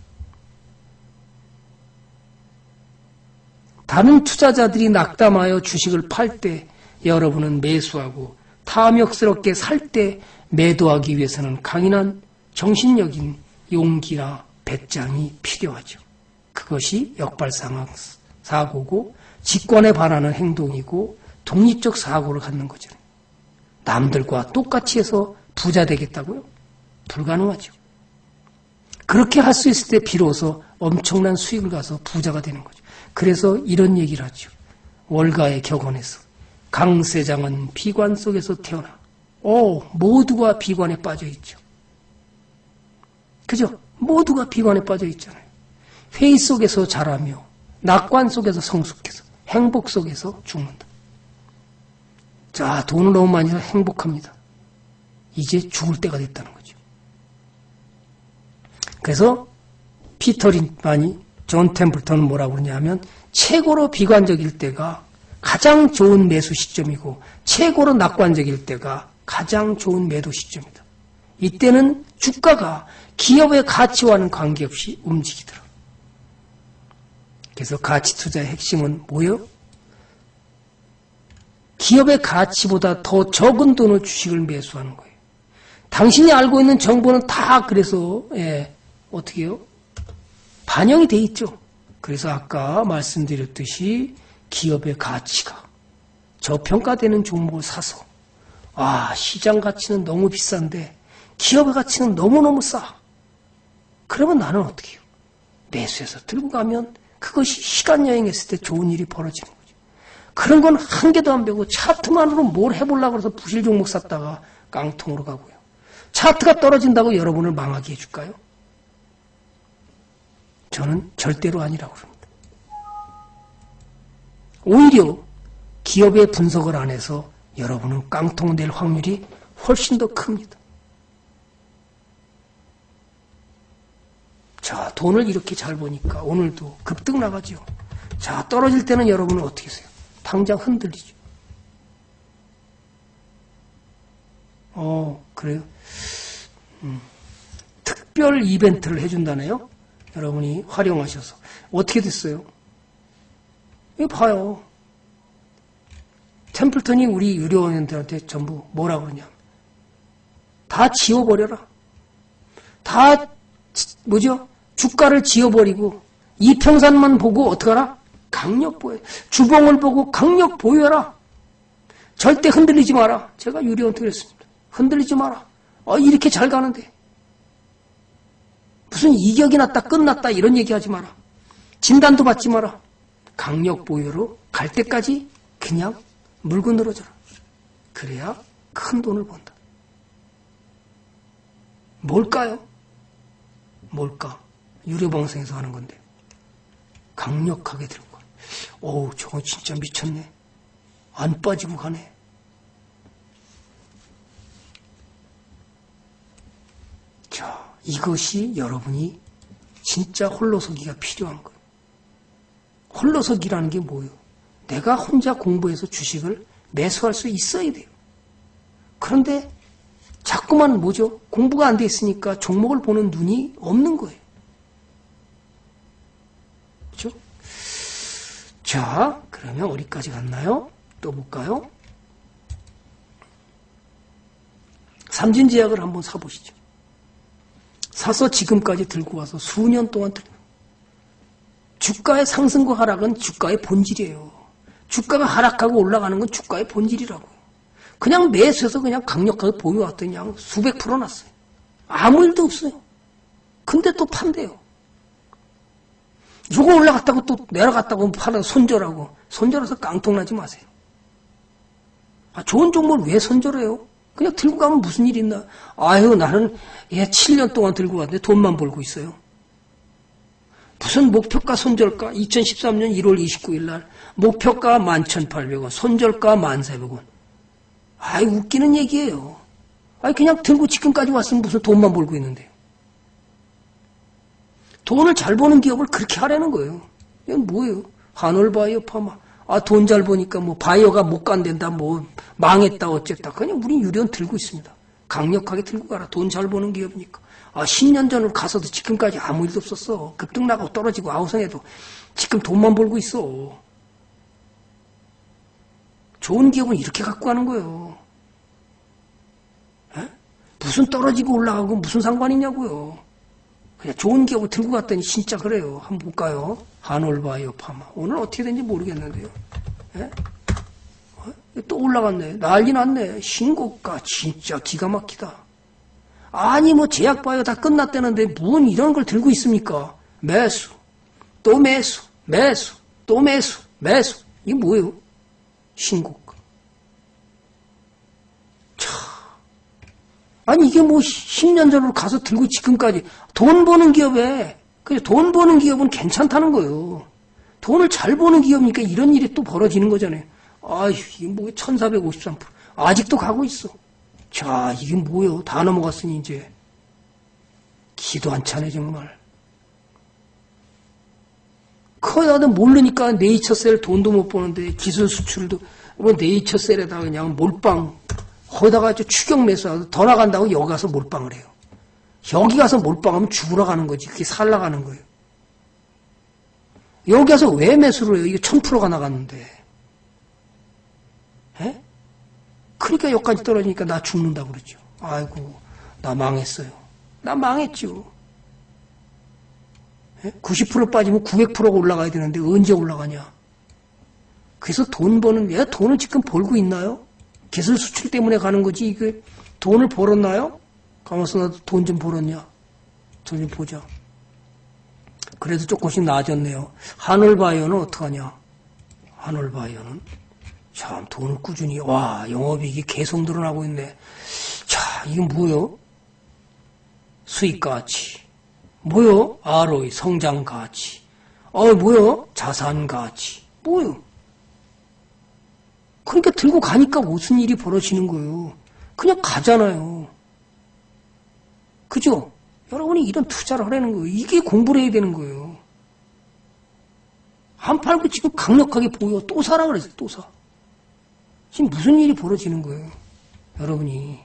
다른 투자자들이 낙담하여 주식을 팔 때 여러분은 매수하고 탐욕스럽게 살 때 매도하기 위해서는 강인한 정신력인 용기나 배짱이 필요하죠. 그것이 역발상학 사고고 직관에 반하는 행동이고 독립적 사고를 갖는 거죠. 남들과 똑같이 해서 부자 되겠다고요? 불가능하죠. 그렇게 할 수 있을 때 비로소 엄청난 수익을 가서 부자가 되는 거죠. 그래서 이런 얘기를 하죠. 월가의 격언에서 강세장은 비관 속에서 태어나. 오, 모두가 비관에 빠져 있죠. 그죠? 모두가 비관에 빠져 있잖아요. 회의 속에서 자라며 낙관 속에서 성숙해서 행복 속에서 죽는다. 자, 돈을 너무 많이 해서 행복합니다. 이제 죽을 때가 됐다는 거죠. 그래서 피터 린만이 존 템플턴은 뭐라고 그러냐면 최고로 비관적일 때가 가장 좋은 매수 시점이고 최고로 낙관적일 때가 가장 좋은 매도 시점이다. 이때는 주가가 기업의 가치와는 관계없이 움직이더라. 그래서 가치 투자의 핵심은 뭐예요? 기업의 가치보다 더 적은 돈을 주식을 매수하는 거예요. 당신이 알고 있는 정보는 다 그래서 예, 어떻게 해요? 반영이 돼 있죠. 그래서 아까 말씀드렸듯이 기업의 가치가 저평가되는 종목을 사서 아, 시장 가치는 너무 비싼데 기업의 가치는 너무너무 싸. 그러면 나는 어떻게 해요? 매수해서 들고 가면 그것이 시간 여행했을 때 좋은 일이 벌어지는 거죠. 그런 건 한 개도 안 배우고 차트만으로 뭘 해보려고 해서 부실 종목 샀다가 깡통으로 가고요. 차트가 떨어진다고 여러분을 망하게 해줄까요? 저는 절대로 아니라고 합니다. 오히려 기업의 분석을 안 해서 여러분은 깡통될 확률이 훨씬 더 큽니다. 자, 돈을 이렇게 잘 버니까 오늘도 급등 나가죠. 자, 떨어질 때는 여러분은 어떻게 하세요? 당장 흔들리죠. 어, 그래요? 음, 특별 이벤트를 해준다네요. 여러분이 활용하셔서. 어떻게 됐어요? 이거 봐요. 템플턴이 우리 유료원들한테 전부 뭐라고 그러냐. 다 지워버려라. 다, 뭐죠? 주가를 지워버리고, 이평선만 보고 어떡하라? 강력 보여. 주봉을 보고 강력 보여라. 절대 흔들리지 마라. 제가 유료원한테 그랬습니다. 흔들리지 마라. 어, 이렇게 잘 가는데. 무슨 이격이 났다, 끝났다, 이런 얘기 하지 마라. 진단도 받지 마라. 강력 보여로 갈 때까지 그냥 물고 늘어져라. 그래야 큰 돈을 번다. 뭘까요? 뭘까? 유료방송에서 하는 건데. 강력하게 들고 가. 어우, 저거 진짜 미쳤네. 안 빠지고 가네. 자, 이것이 여러분이 진짜 홀로서기가 필요한 거예요. 홀로서기라는 게 뭐예요? 내가 혼자 공부해서 주식을 매수할 수 있어야 돼요. 그런데 자꾸만 뭐죠? 공부가 안 돼 있으니까 종목을 보는 눈이 없는 거예요. 그렇죠? 자, 그러면 어디까지 갔나요? 또 볼까요? 삼진제약을 한번 사보시죠. 사서 지금까지 들고 와서 수년 동안 들고 주가의 상승과 하락은 주가의 본질이에요. 주가가 하락하고 올라가는 건 주가의 본질이라고요. 그냥 매수해서 그냥 강력하게 보여왔더니 그냥 수백 프로 났어요. 아무 일도 없어요. 근데 또 판대요. 요거 올라갔다고 또 내려갔다고 팔아 손절하고 손절해서 깡통나지 마세요. 아, 좋은 종목을 왜 손절해요? 그냥 들고 가면 무슨 일이 있나? 아유, 나는 얘 칠 년 동안 들고 갔는데 돈만 벌고 있어요. 무슨 목표가 손절가? 이천십삼 년 일월 이십구일 날 목표가 만 천팔백 원, 손절가 만 사백 원. 아이, 웃기는 얘기예요. 아이, 그냥 들고 지금까지 왔으면 무슨 돈만 벌고 있는데요. 돈을 잘 버는 기업을 그렇게 하라는 거예요. 이건 뭐예요? 한올바이오 파마. 아, 돈 잘 버니까 뭐 바이오가 못 간댄다, 뭐 망했다, 어쨌다. 그냥 우린 유리원 들고 있습니다. 강력하게 들고 가라. 돈 잘 버는 기업이니까. 아, 십 년 전으로 가서도 지금까지 아무 일도 없었어. 급등 나가고 떨어지고 아우성해도 지금 돈만 벌고 있어. 좋은 기업은 이렇게 갖고 가는 거예요. 에? 무슨 떨어지고 올라가고 무슨 상관이냐고요. 그냥 좋은 기업을 들고 갔더니 진짜 그래요. 한번 볼까요? 한올바이오 파마. 오늘 어떻게 된지 모르겠는데요. 에? 어? 또 올라갔네. 난리 났네. 신고가 진짜 기가 막히다. 아니 뭐 제약바이오 다 끝났다는데 뭔 이런 걸 들고 있습니까? 매수, 또 매수, 매수, 또 매수, 매수. 이게 뭐예요? 신고가. 차. 아니 이게 뭐 십 년 전으로 가서 들고 지금까지 돈 버는 기업에 그냥 돈 버는 기업은 괜찮다는 거예요. 돈을 잘 버는 기업이니까 이런 일이 또 벌어지는 거잖아요. 아휴, 이게 뭐 천사백오십삼 퍼센트 아직도 가고 있어. 자, 이게 뭐예요? 다 넘어갔으니 이제 기도 안 차네 정말. 거기다가 모르니까 네이처셀 돈도 못 버는데 기술 수출도 뭐 네이처셀에다가 그냥 몰빵 거기다가 추격 매수하고 더 나간다고 여기 가서 몰빵을 해요. 여기 가서 몰빵하면 죽으러 가는 거지. 그게 살라가는 거예요. 여기 가서 왜 매수를 해요? 이게 천 퍼센트가 나갔는데. 에? 그러니까 여기까지 떨어지니까 나 죽는다 그러죠. 아이고, 나 망했어요. 나 망했죠. 에? 구십 퍼센트 빠지면 구백 퍼센트가 올라가야 되는데 언제 올라가냐. 그래서 돈 버는, 얘가 돈을 지금 벌고 있나요? 기술 수출 때문에 가는 거지. 이게 돈을 벌었나요? 가만있어 나도 돈 좀 벌었냐? 돈 좀 보자. 그래도 조금씩 나아졌네요. 한올바이오는 어떡하냐? 한올바이오는 참 돈을 꾸준히 와 영업이익이 계속 늘어나고 있네. 자 이게 뭐요? 수익가치 뭐요? 알오이 성장가치 어 뭐요? 자산가치 뭐요? 그러니까 들고 가니까 무슨 일이 벌어지는 거예요. 그냥 가잖아요. 그죠? 여러분이 이런 투자를 하라는 거예요. 이게 공부를 해야 되는 거예요. 안 팔고 지금 강력하게 보여. 또 사라 그랬어요. 또 사. 지금 무슨 일이 벌어지는 거예요. 여러분이.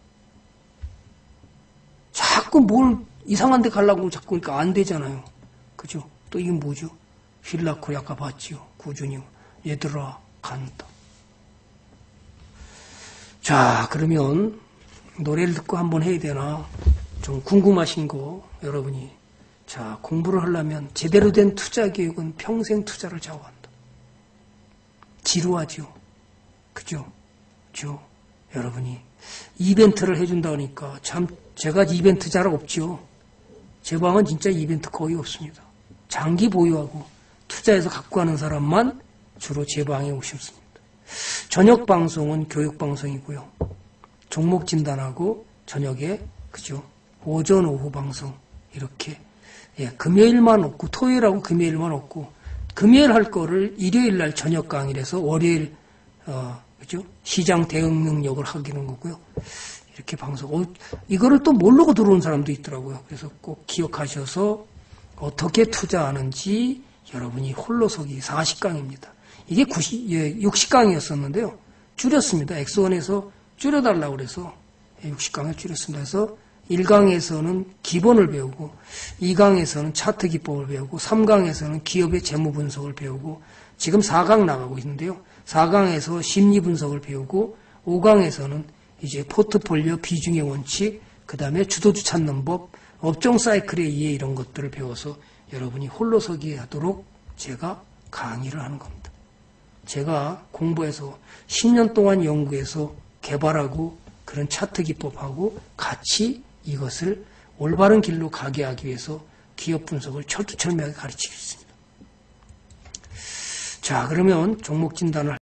자꾸 뭘 이상한 데 가려고 자꾸 그러니까 안 되잖아요. 그죠? 또 이게 뭐죠? 힐라코 아까 봤지요. 꾸준히. 얘들아 간다. 자 그러면 노래를 듣고 한번 해야 되나? 좀 궁금하신 거 여러분이 자 공부를 하려면 제대로 된 투자 교육은 평생 투자를 좌우한다. 지루하죠. 그죠? 그죠? 여러분이 이벤트를 해준다 하니까 참 제가 이벤트 잘 없죠. 제 방은 진짜 이벤트 거의 없습니다. 장기 보유하고 투자해서 갖고 가는 사람만 주로 제 방에 오셨습니다. 저녁 방송은 교육 방송이고요. 종목 진단하고 저녁에 그죠? 오전 오후 방송 이렇게. 예, 금요일만 없고, 토요일하고 금요일만 없고, 금요일 할 거를 일요일 날 저녁 강의라서 월요일, 어, 그죠? 시장 대응 능력을 하기는 거고요. 이렇게 방송, 어, 이거를 또 모르고 들어온 사람도 있더라고요. 그래서 꼭 기억하셔서 어떻게 투자하는지 여러분이 홀로서기 사십 강입니다. 이게 구십, 예, 육십 강이었었는데요. 줄였습니다. 엑스원에서 줄여달라고 그래서 육십 강을 줄였습니다. 그래서 일 강에서는 기본을 배우고, 이 강에서는 차트 기법을 배우고, 삼 강에서는 기업의 재무 분석을 배우고, 지금 사 강 나가고 있는데요. 사 강에서 심리 분석을 배우고, 오 강에서는 이제 포트폴리오 비중의 원칙, 그 다음에 주도주 찾는 법, 업종 사이클의 이해 이런 것들을 배워서 여러분이 홀로서기 하도록 제가 강의를 하는 겁니다. 제가 공부해서 십 년 동안 연구해서 개발하고 그런 차트 기법하고 같이 이것을 올바른 길로 가게 하기 위해서 기업 분석을 철두철미하게 가르치겠습니다. 자, 그러면 종목 진단을